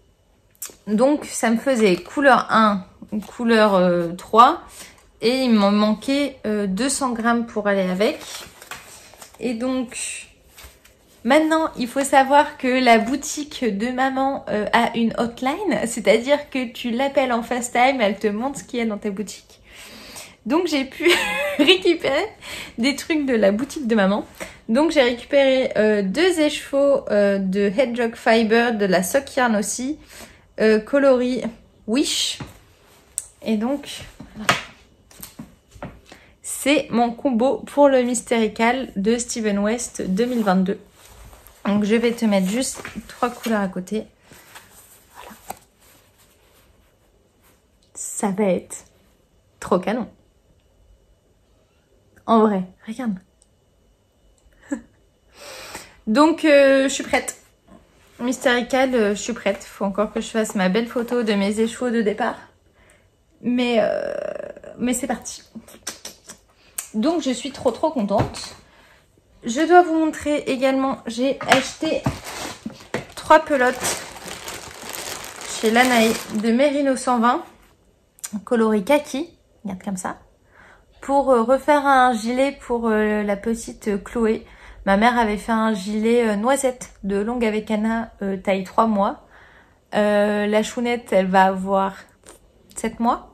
Donc ça me faisait couleur un, couleur euh, trois et il m'en manquait euh, deux cents grammes pour aller avec. Et donc maintenant il faut savoir que la boutique de maman euh, a une hotline, c'est-à-dire que tu l'appelles en FaceTime, elle te montre ce qu'il y a dans ta boutique. Donc j'ai pu récupérer des trucs de la boutique de maman. Donc j'ai récupéré euh, deux écheveaux euh, de Hedgehog Fiber, de la Sock Yarn aussi, euh, coloris Wish. Et donc, c'est mon combo pour le Mystérical de Steven West deux mille vingt-deux. Donc je vais te mettre juste trois couleurs à côté. Voilà. Ça va être trop canon. En vrai, regarde. Donc, euh, je suis prête. Mystérical, euh, je suis prête. Faut encore que je fasse ma belle photo de mes échos de départ. Mais, euh, mais c'est parti. Donc, je suis trop trop contente. Je dois vous montrer également, j'ai acheté trois pelotes chez Lanae de Merino cent vingt, coloris kaki, regarde comme ça, pour refaire un gilet pour la petite Chloé. Ma mère avait fait un gilet noisette de longue avec Anna, euh, taille trois mois. Euh, la chounette, elle va avoir sept mois.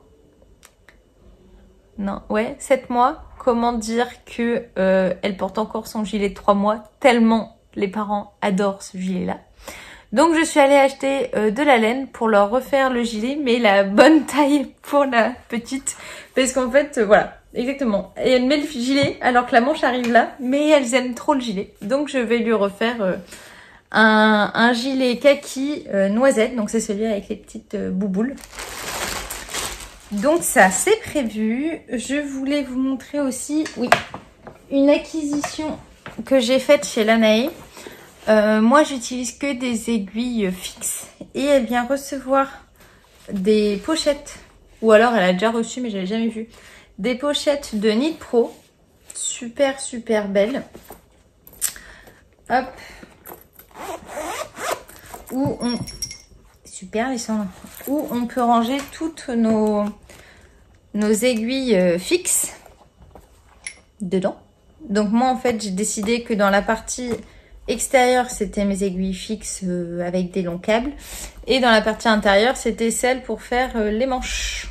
Non, ouais, sept mois. Comment dire que euh, elle porte encore son gilet de trois mois, tellement les parents adorent ce gilet-là. Donc je suis allée acheter euh, de la laine pour leur refaire le gilet, mais la bonne taille pour la petite. Parce qu'en fait, euh, voilà, exactement. Et elle met le gilet alors que la manche arrive là, mais elles aiment trop le gilet. Donc je vais lui refaire euh, un, un gilet kaki euh, noisette. Donc c'est celui avec les petites euh, bouboules. Donc ça c'est prévu. Je voulais vous montrer aussi, oui, une acquisition que j'ai faite chez Lanae. Euh, moi j'utilise que des aiguilles fixes et elle vient recevoir des pochettes, ou alors elle a déjà reçu mais je l'avais jamais vu, des pochettes de Knit Pro, super super belles. Hop, où on, super ils sont là, où on peut ranger toutes nos, nos aiguilles fixes dedans. Donc moi en fait j'ai décidé que dans la partie extérieure, c'était mes aiguilles fixes euh, avec des longs câbles. Et dans la partie intérieure, c'était celle pour faire euh, les manches.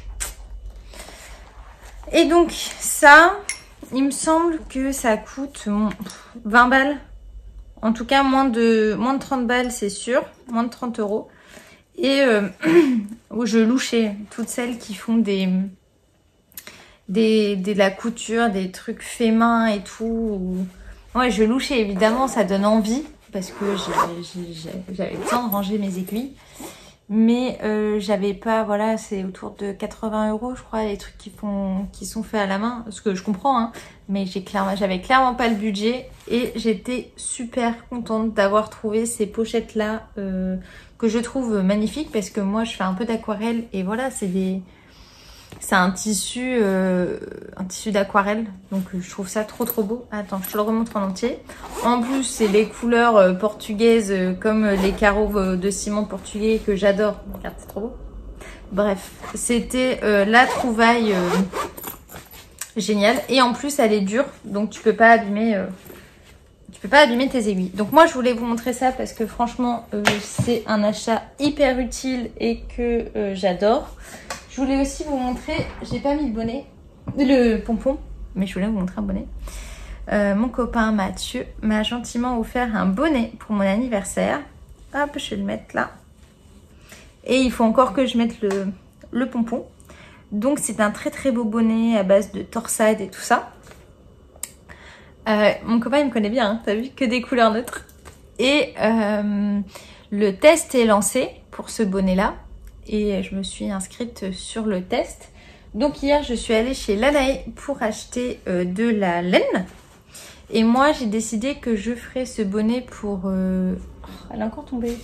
Et donc, ça, il me semble que ça coûte vingt balles. En tout cas, moins de, moins de trente balles, c'est sûr. Moins de trente euros. Et euh, où je louchais toutes celles qui font des, des, des, de la couture, des trucs faits main et tout. Ou... Ouais, je louchais, évidemment, ça donne envie parce que j'avais besoin de ranger mes aiguilles. Mais euh, j'avais pas, voilà, c'est autour de quatre-vingts euros, je crois, les trucs qui, font, qui sont faits à la main. Ce que je comprends, hein, mais j'ai clairement, j'avais clairement pas le budget. Et j'étais super contente d'avoir trouvé ces pochettes-là euh, que je trouve magnifiques parce que moi, je fais un peu d'aquarelle et voilà, c'est des... C'est un tissu, euh, un tissu d'aquarelle, donc je trouve ça trop trop beau. Attends, je te le remontre en entier. En plus, c'est les couleurs euh, portugaises, euh, comme les carreaux euh, de ciment portugais que j'adore. Regarde, c'est trop beau. Bref, c'était euh, la trouvaille euh, géniale. Et en plus, elle est dure, donc tu peux pas abîmer, euh, tu peux pas abîmer tes aiguilles. Donc moi, je voulais vous montrer ça parce que franchement, euh, c'est un achat hyper utile et que euh, j'adore. Je voulais aussi vous montrer, j'ai pas mis le bonnet, le pompon, mais je voulais vous montrer un bonnet. Euh, mon copain Mathieu m'a gentiment offert un bonnet pour mon anniversaire. Hop, je vais le mettre là. Et il faut encore que je mette le, le pompon. Donc c'est un très très beau bonnet à base de torsade et tout ça. Euh, mon copain il me connaît bien, hein, t'as vu, que des couleurs neutres. Et euh, le test est lancé pour ce bonnet là. Et je me suis inscrite sur le test. Donc hier, je suis allée chez Lanae pour acheter euh, de la laine. Et moi, j'ai décidé que je ferais ce bonnet pour... Euh... Oh, elle a encore tombé.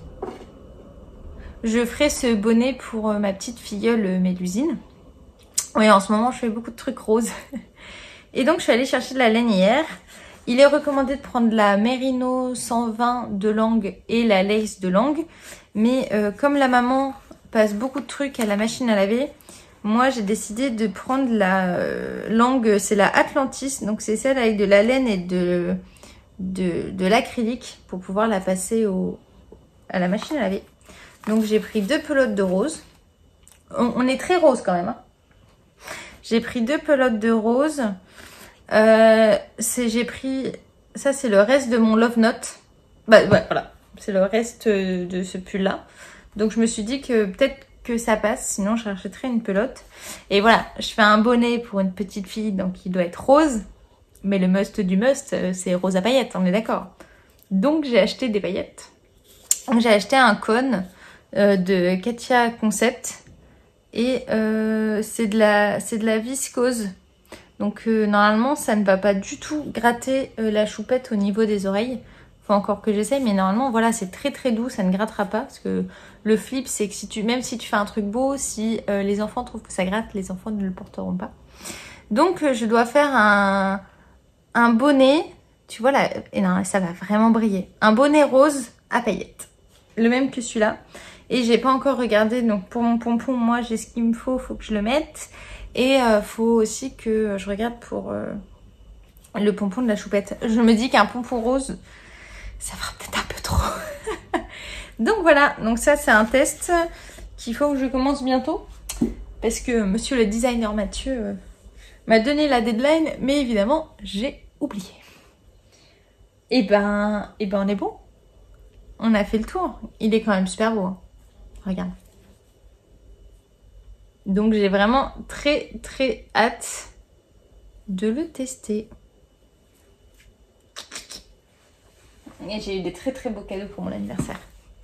Je ferai ce bonnet pour euh, ma petite filleule euh, Mélusine. Oui, en ce moment, je fais beaucoup de trucs roses. Et donc, je suis allée chercher de la laine hier. Il est recommandé de prendre la Merino cent vingt de langue et la Lace de langue. Mais euh, comme la maman passe beaucoup de trucs à la machine à laver, moi j'ai décidé de prendre la euh, langue, c'est la Atlantis. Donc c'est celle avec de la laine et de, de, de l'acrylique pour pouvoir la passer au, à la machine à laver. Donc j'ai pris deux pelotes de rose. On, on est très rose quand même. Hein. J'ai pris deux pelotes de rose. Euh, j'ai pris... Ça c'est le reste de mon Love Note. Bah ouais, voilà. C'est le reste de ce pull là. Donc je me suis dit que peut-être que ça passe, sinon je rachèterai une pelote. Et voilà, je fais un bonnet pour une petite fille, donc il doit être rose. Mais le must du must, c'est rose à paillettes, on est d'accord. Donc j'ai acheté des paillettes. J'ai acheté un cône euh, de Katia Concept. Et euh, c'est de la, c'est de la viscose. Donc euh, normalement ça ne va pas du tout gratter euh, la choupette au niveau des oreilles. Faut encore que j'essaye, mais normalement voilà, c'est très très doux, ça ne grattera pas. Parce que le flip, c'est que si tu, même si tu fais un truc beau, si euh, les enfants trouvent que ça gratte, les enfants ne le porteront pas. Donc euh, je dois faire un, un bonnet, tu vois là, et non, ça va vraiment briller. Un bonnet rose à paillettes, le même que celui-là. Et j'ai pas encore regardé, donc pour mon pompon, moi j'ai ce qu'il me faut, faut que je le mette. Et euh, faut aussi que je regarde pour euh, le pompon de la choupette. Je me dis qu'un pompon rose, ça fera peut-être un peu trop. Donc voilà, donc ça c'est un test qu'il faut que je commence bientôt. Parce que monsieur le designer Mathieu euh, m'a donné la deadline, mais évidemment j'ai oublié. Et ben, et ben on est bon. On a fait le tour. Il est quand même super beau. Hein. Regarde. Donc j'ai vraiment très très hâte de le tester. Et j'ai eu des très très beaux cadeaux pour mon anniversaire.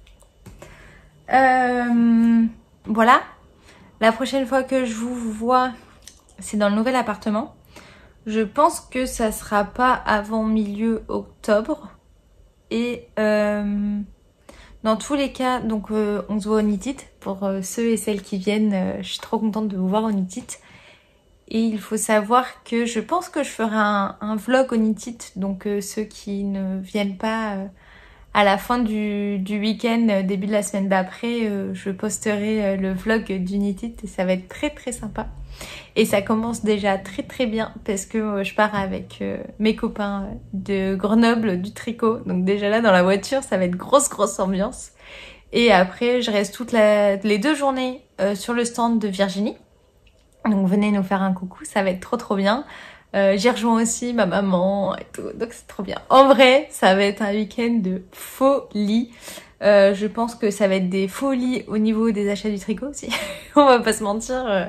Euh, voilà. La prochaine fois que je vous vois, c'est dans le nouvel appartement. Je pense que ça sera pas avant milieu octobre. Et euh, dans tous les cas, donc euh, on se voit au Nitit. Pour euh, ceux et celles qui viennent, euh, je suis trop contente de vous voir au Nitit. Et il faut savoir que je pense que je ferai un, un vlog au Nitit. Donc euh, ceux qui ne viennent pas euh, à la fin du, du week-end, euh, début de la semaine d'après, euh, je posterai euh, le vlog du Nitit et ça va être très très sympa. Et ça commence déjà très très bien parce que euh, je pars avec euh, mes copains de Grenoble du tricot. Donc déjà là dans la voiture, ça va être grosse grosse ambiance. Et après, je reste toutes la, les deux journées euh, sur le stand de Virginie. Donc venez nous faire un coucou, ça va être trop trop bien. Euh, J'y rejoins aussi ma maman et tout, donc c'est trop bien. En vrai, ça va être un week-end de folie. Euh, je pense que ça va être des folies au niveau des achats du tricot aussi. On va pas se mentir. Euh,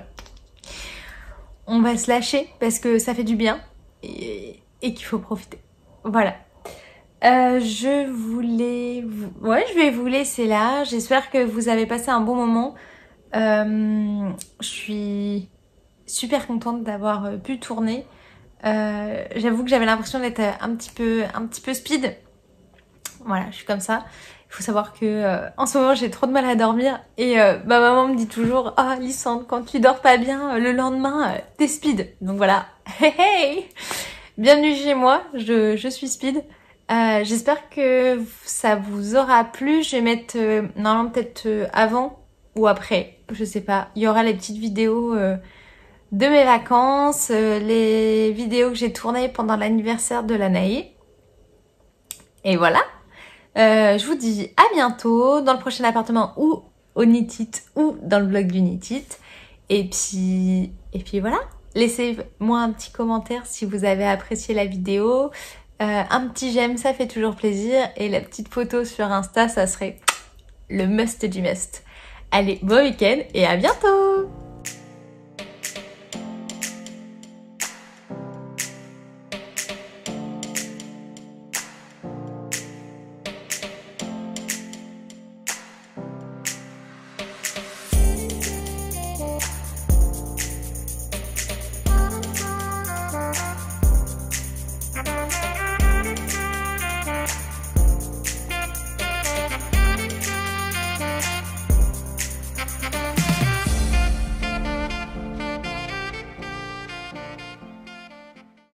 on va se lâcher parce que ça fait du bien et, et qu'il faut profiter. Voilà. Euh, je voulais... Vous... Ouais, je vais vous laisser là. J'espère que vous avez passé un bon moment. Euh, je suis super contente d'avoir pu tourner. Euh, J'avoue que j'avais l'impression d'être un petit peu, un petit peu speed. Voilà, je suis comme ça. Il faut savoir que euh, en ce moment j'ai trop de mal à dormir et euh, ma maman me dit toujours « Ah, oh, Lysandre, quand tu dors pas bien, euh, le lendemain, euh, t'es speed. » Donc voilà, hey hey, bienvenue chez moi, je, je suis speed. Euh, J'espère que ça vous aura plu. Je vais mettre euh, normalement peut-être euh, avant ou après, je sais pas. Il y aura les petites vidéos euh, de mes vacances, euh, les vidéos que j'ai tournées pendant l'anniversaire de la Naïe. Et voilà. Euh, je vous dis à bientôt dans le prochain appartement ou au Nitit ou dans le vlog du Nitit. Et puis, et puis voilà. Laissez-moi un petit commentaire si vous avez apprécié la vidéo. Euh, un petit j'aime, ça fait toujours plaisir. Et la petite photo sur Insta, ça serait le must du must. Allez, bon week-end et à bientôt!